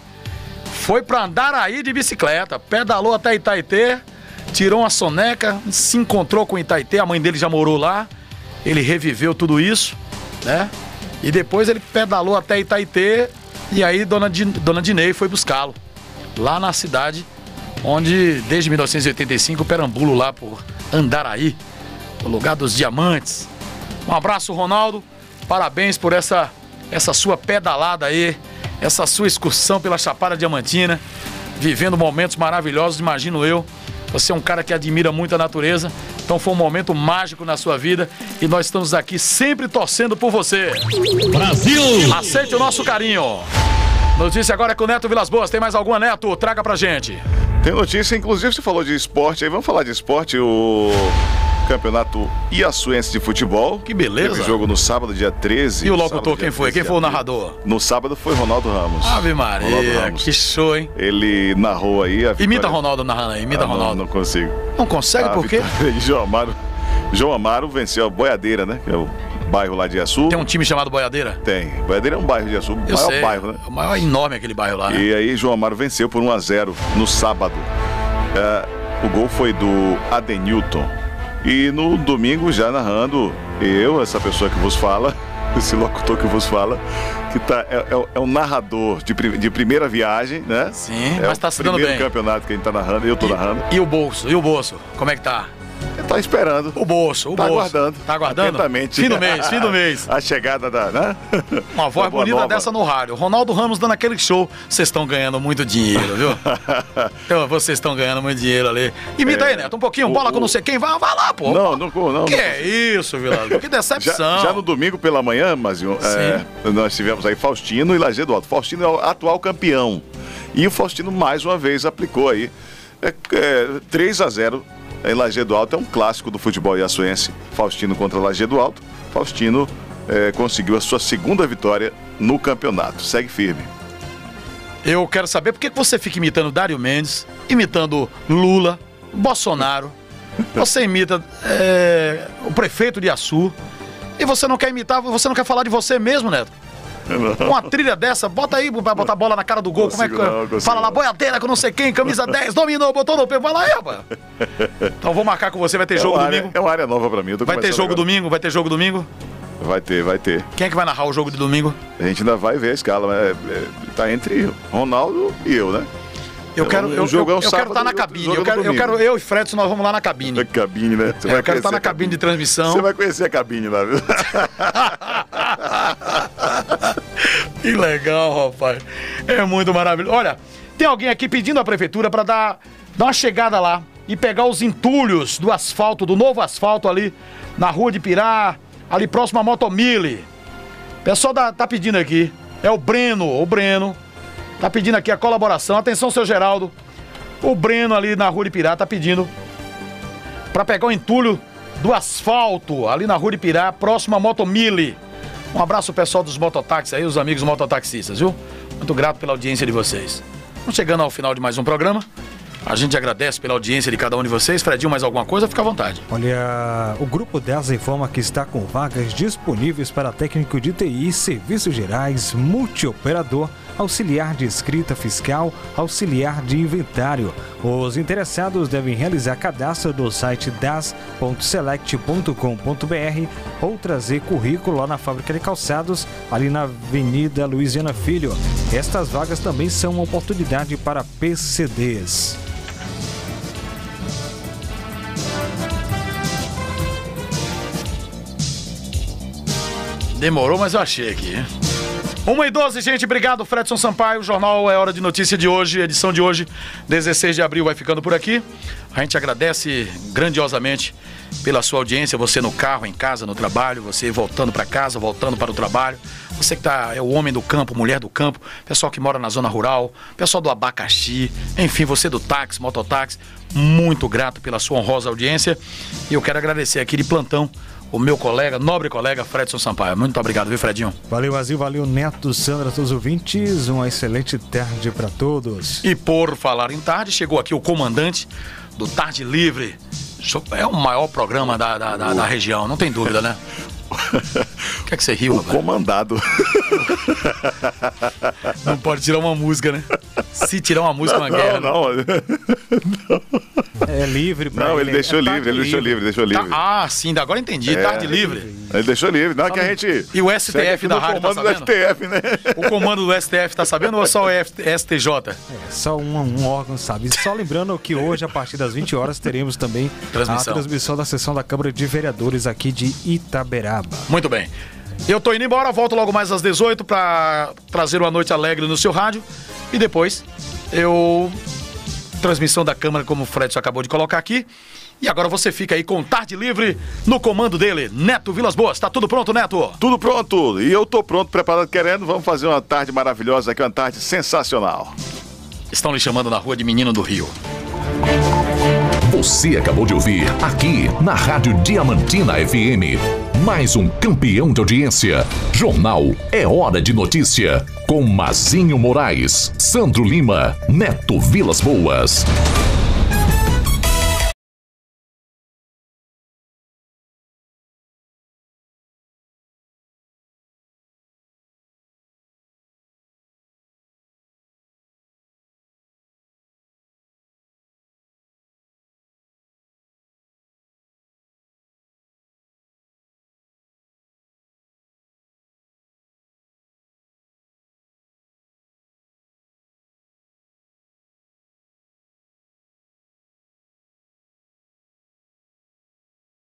Foi pra Andaraí de bicicleta, pedalou até Itaitê, tirou uma soneca, se encontrou com Itaitê, a mãe dele já morou lá, ele reviveu tudo isso, né? E depois ele pedalou até Itaitê e aí Dona, Di, Dona Dinei foi buscá-lo, lá na cidade onde, desde mil novecentos e oitenta e cinco, perambulo lá por Andaraí, o lugar dos diamantes. Um abraço, Ronaldo, parabéns por essa, essa sua pedalada aí, essa sua excursão pela Chapada Diamantina, vivendo momentos maravilhosos, imagino eu. Você é um cara que admira muito a natureza, então foi um momento mágico na sua vida e nós estamos aqui sempre torcendo por você. Brasil! Aceite o nosso carinho. Notícia agora é com o Neto Vilas Boas. Tem mais alguma, Neto? Traga pra gente. Tem notícia, inclusive você falou de esporte aí, vamos falar de esporte, o Campeonato Iassuense de Futebol. Que beleza. Teve jogo no sábado, dia treze. E o locutor, quem foi? Quem foi o narrador? No sábado foi Ronaldo Ramos. Ave Maria, Ronaldo Ramos. Que show, hein? Ele narrou aí a vitória. Imita Ronaldo narrando aí, imita ah, não, Ronaldo. Não consigo. Não consegue a por quê? De João Amaro. João Amaro venceu a Boiadeira, né? Que é o bairro lá de Iaçu. Tem um time chamado Boiadeira? Tem. Boiadeira é um bairro de Iaçu, o Eu maior sei. bairro, né? É o maior enorme aquele bairro lá, né? E aí João Amaro venceu por um a zero no sábado. É, o gol foi do Adenilton. E no domingo, já narrando, eu, essa pessoa que vos fala, esse locutor que vos fala, que tá, é, é, é um narrador de, de primeira viagem, né? Sim, é mas tá se dando bem. É o primeiro campeonato que a gente tá narrando, eu tô e, narrando. E o bolso? E o bolso? Como é que tá? Tá esperando. O bolso, o tá bolso. aguardando. Tá aguardando? Atentamente. Fim do mês, fim do mês. A chegada da, né? Uma voz Boa bonita nova. dessa no rádio. Ronaldo Ramos dando aquele show. Vocês estão ganhando muito dinheiro, viu? Então, vocês estão ganhando muito dinheiro ali. Imita É. aí, Neto, um pouquinho. O- Bola com o- não sei quem. Vai, vai lá, pô. Não, não, não. Que não. é isso, Vilas? Que decepção. Já, já no domingo pela manhã, Mazinho, é, nós tivemos aí Faustino e Lajeado Alto. Faustino é o atual campeão. E o Faustino mais uma vez aplicou aí é, é, três a zero em Lajeado Alto. É um clássico do futebol iassuense. Faustino contra Lajeado Alto. Faustino é, conseguiu a sua segunda vitória no campeonato. Segue firme. Eu quero saber por que que você fica imitando Dário Mendes, imitando Lula, Bolsonaro. Você imita é, o prefeito de Iaçu. E você não quer imitar, você não quer falar de você mesmo, Neto? Não. Uma trilha dessa, bota aí pra botar a bola na cara do gol. Consigo Como é que não, consigo fala lá, não. boiadeira com não sei quem, camisa dez, dominou, botou no pé, vai lá aí, rapaz. Então vou marcar com você, vai ter É jogo uma área- domingo. É uma área nova pra mim. eu tô Vai ter começando jogo agora. domingo, vai ter jogo domingo. Vai ter, vai ter. Quem é que vai narrar o jogo de domingo? A gente ainda vai ver a escala, mas é, é, tá entre Ronaldo e eu, né? Eu quero, O eu, jogo eu, é um eu quero sábado estar na e outro cabine. jogo Eu é quero, no eu domingo. quero, eu e Fredson, nós vamos lá na cabine. Na cabine, né? Você É, vai eu quero estar conhecer na a cabine de transmissão. Você vai conhecer a cabine lá, viu? Que legal, rapaz. É muito maravilhoso. Olha, tem alguém aqui pedindo à prefeitura para dar, dar uma chegada lá e pegar os entulhos do asfalto, do novo asfalto ali na rua de Pirá, ali próximo à Motomille. O pessoal da- tá pedindo aqui. É o Breno, o Breno. tá pedindo aqui a colaboração. Atenção, seu Geraldo. O Breno ali na Rua de Pirá tá pedindo pra pegar o entulho do asfalto ali na Rua de Pirá, próximo a Motomille. Um abraço pessoal dos mototáxis aí, os amigos mototaxistas, viu? Muito grato pela audiência de vocês. Vamos chegando ao final de mais um programa. A gente agradece pela audiência de cada um de vocês. Fredinho, mais alguma coisa? Fica à vontade. Olha, o Grupo dez informa que está com vagas disponíveis para técnico de T I, serviços gerais, multioperador, auxiliar de escrita fiscal, auxiliar de inventário. Os interessados devem realizar cadastro no site das ponto select ponto com ponto br ou trazer currículo lá na fábrica de calçados, ali na Avenida Luiziana Filho. Estas vagas também são uma oportunidade para P C Ds. Demorou, mas eu achei aqui. uma e doze, gente. Obrigado, Fredson Sampaio. O Jornal É Hora de Notícia de hoje, edição de hoje, dezesseis de abril, vai ficando por aqui. A gente agradece grandiosamente pela sua audiência. Você no carro, em casa, no trabalho, você voltando para casa, voltando para o trabalho. Você que tá, é o homem do campo, mulher do campo, pessoal que mora na zona rural, pessoal do abacaxi, enfim, você do táxi, mototáxi. Muito grato pela sua honrosa audiência. E eu quero agradecer aqui de plantão o meu colega, nobre colega, Fredson Sampaio. Muito obrigado, viu, Fredinho? Valeu, Azil, valeu, Neto, Sandra, todos os ouvintes. Uma excelente tarde para todos. E por falar em tarde, chegou aqui o comandante do Tarde Livre. É o maior programa da, da, da, da região, não tem dúvida, né? O que é que você riu, o rapaz? Comandado. Não pode tirar uma música, né? Se tirar uma música, não, uma guerra. Não, não. não. É livre. Pra não, ele, ele deixou é livre, ele deixou livre, deixou livre. Tá, ah, sim, agora entendi. É, tarde livre. Ele deixou livre. Não é que a gente... E o S T F da rádio tá sabendo? O comando do S T F, né? O comando do S T F tá sabendo ou é só o S T J? É, só um, um órgão sabe. Só lembrando que hoje, a partir das vinte horas, teremos também transmissão. a transmissão da sessão da Câmara de Vereadores aqui de Itaberaba. Muito bem. Eu tô indo embora, volto logo mais às dezoito para trazer uma noite alegre no seu rádio. E depois, eu... transmissão da Câmara, como o Fredson acabou de colocar aqui. E agora você fica aí com Tarde Livre no comando dele, Neto Vilas Boas. Tá tudo pronto, Neto? Tudo pronto. E eu tô pronto, preparado, querendo. Vamos fazer uma tarde maravilhosa aqui, uma tarde sensacional. Estão lhe chamando na rua de Menino do Rio. Você acabou de ouvir aqui na Rádio Diamantina F M. Mais um campeão de audiência. Jornal É Hora de Notícia. Com Mazinho Moraes, Sandro Lima, Neto Vilas Boas.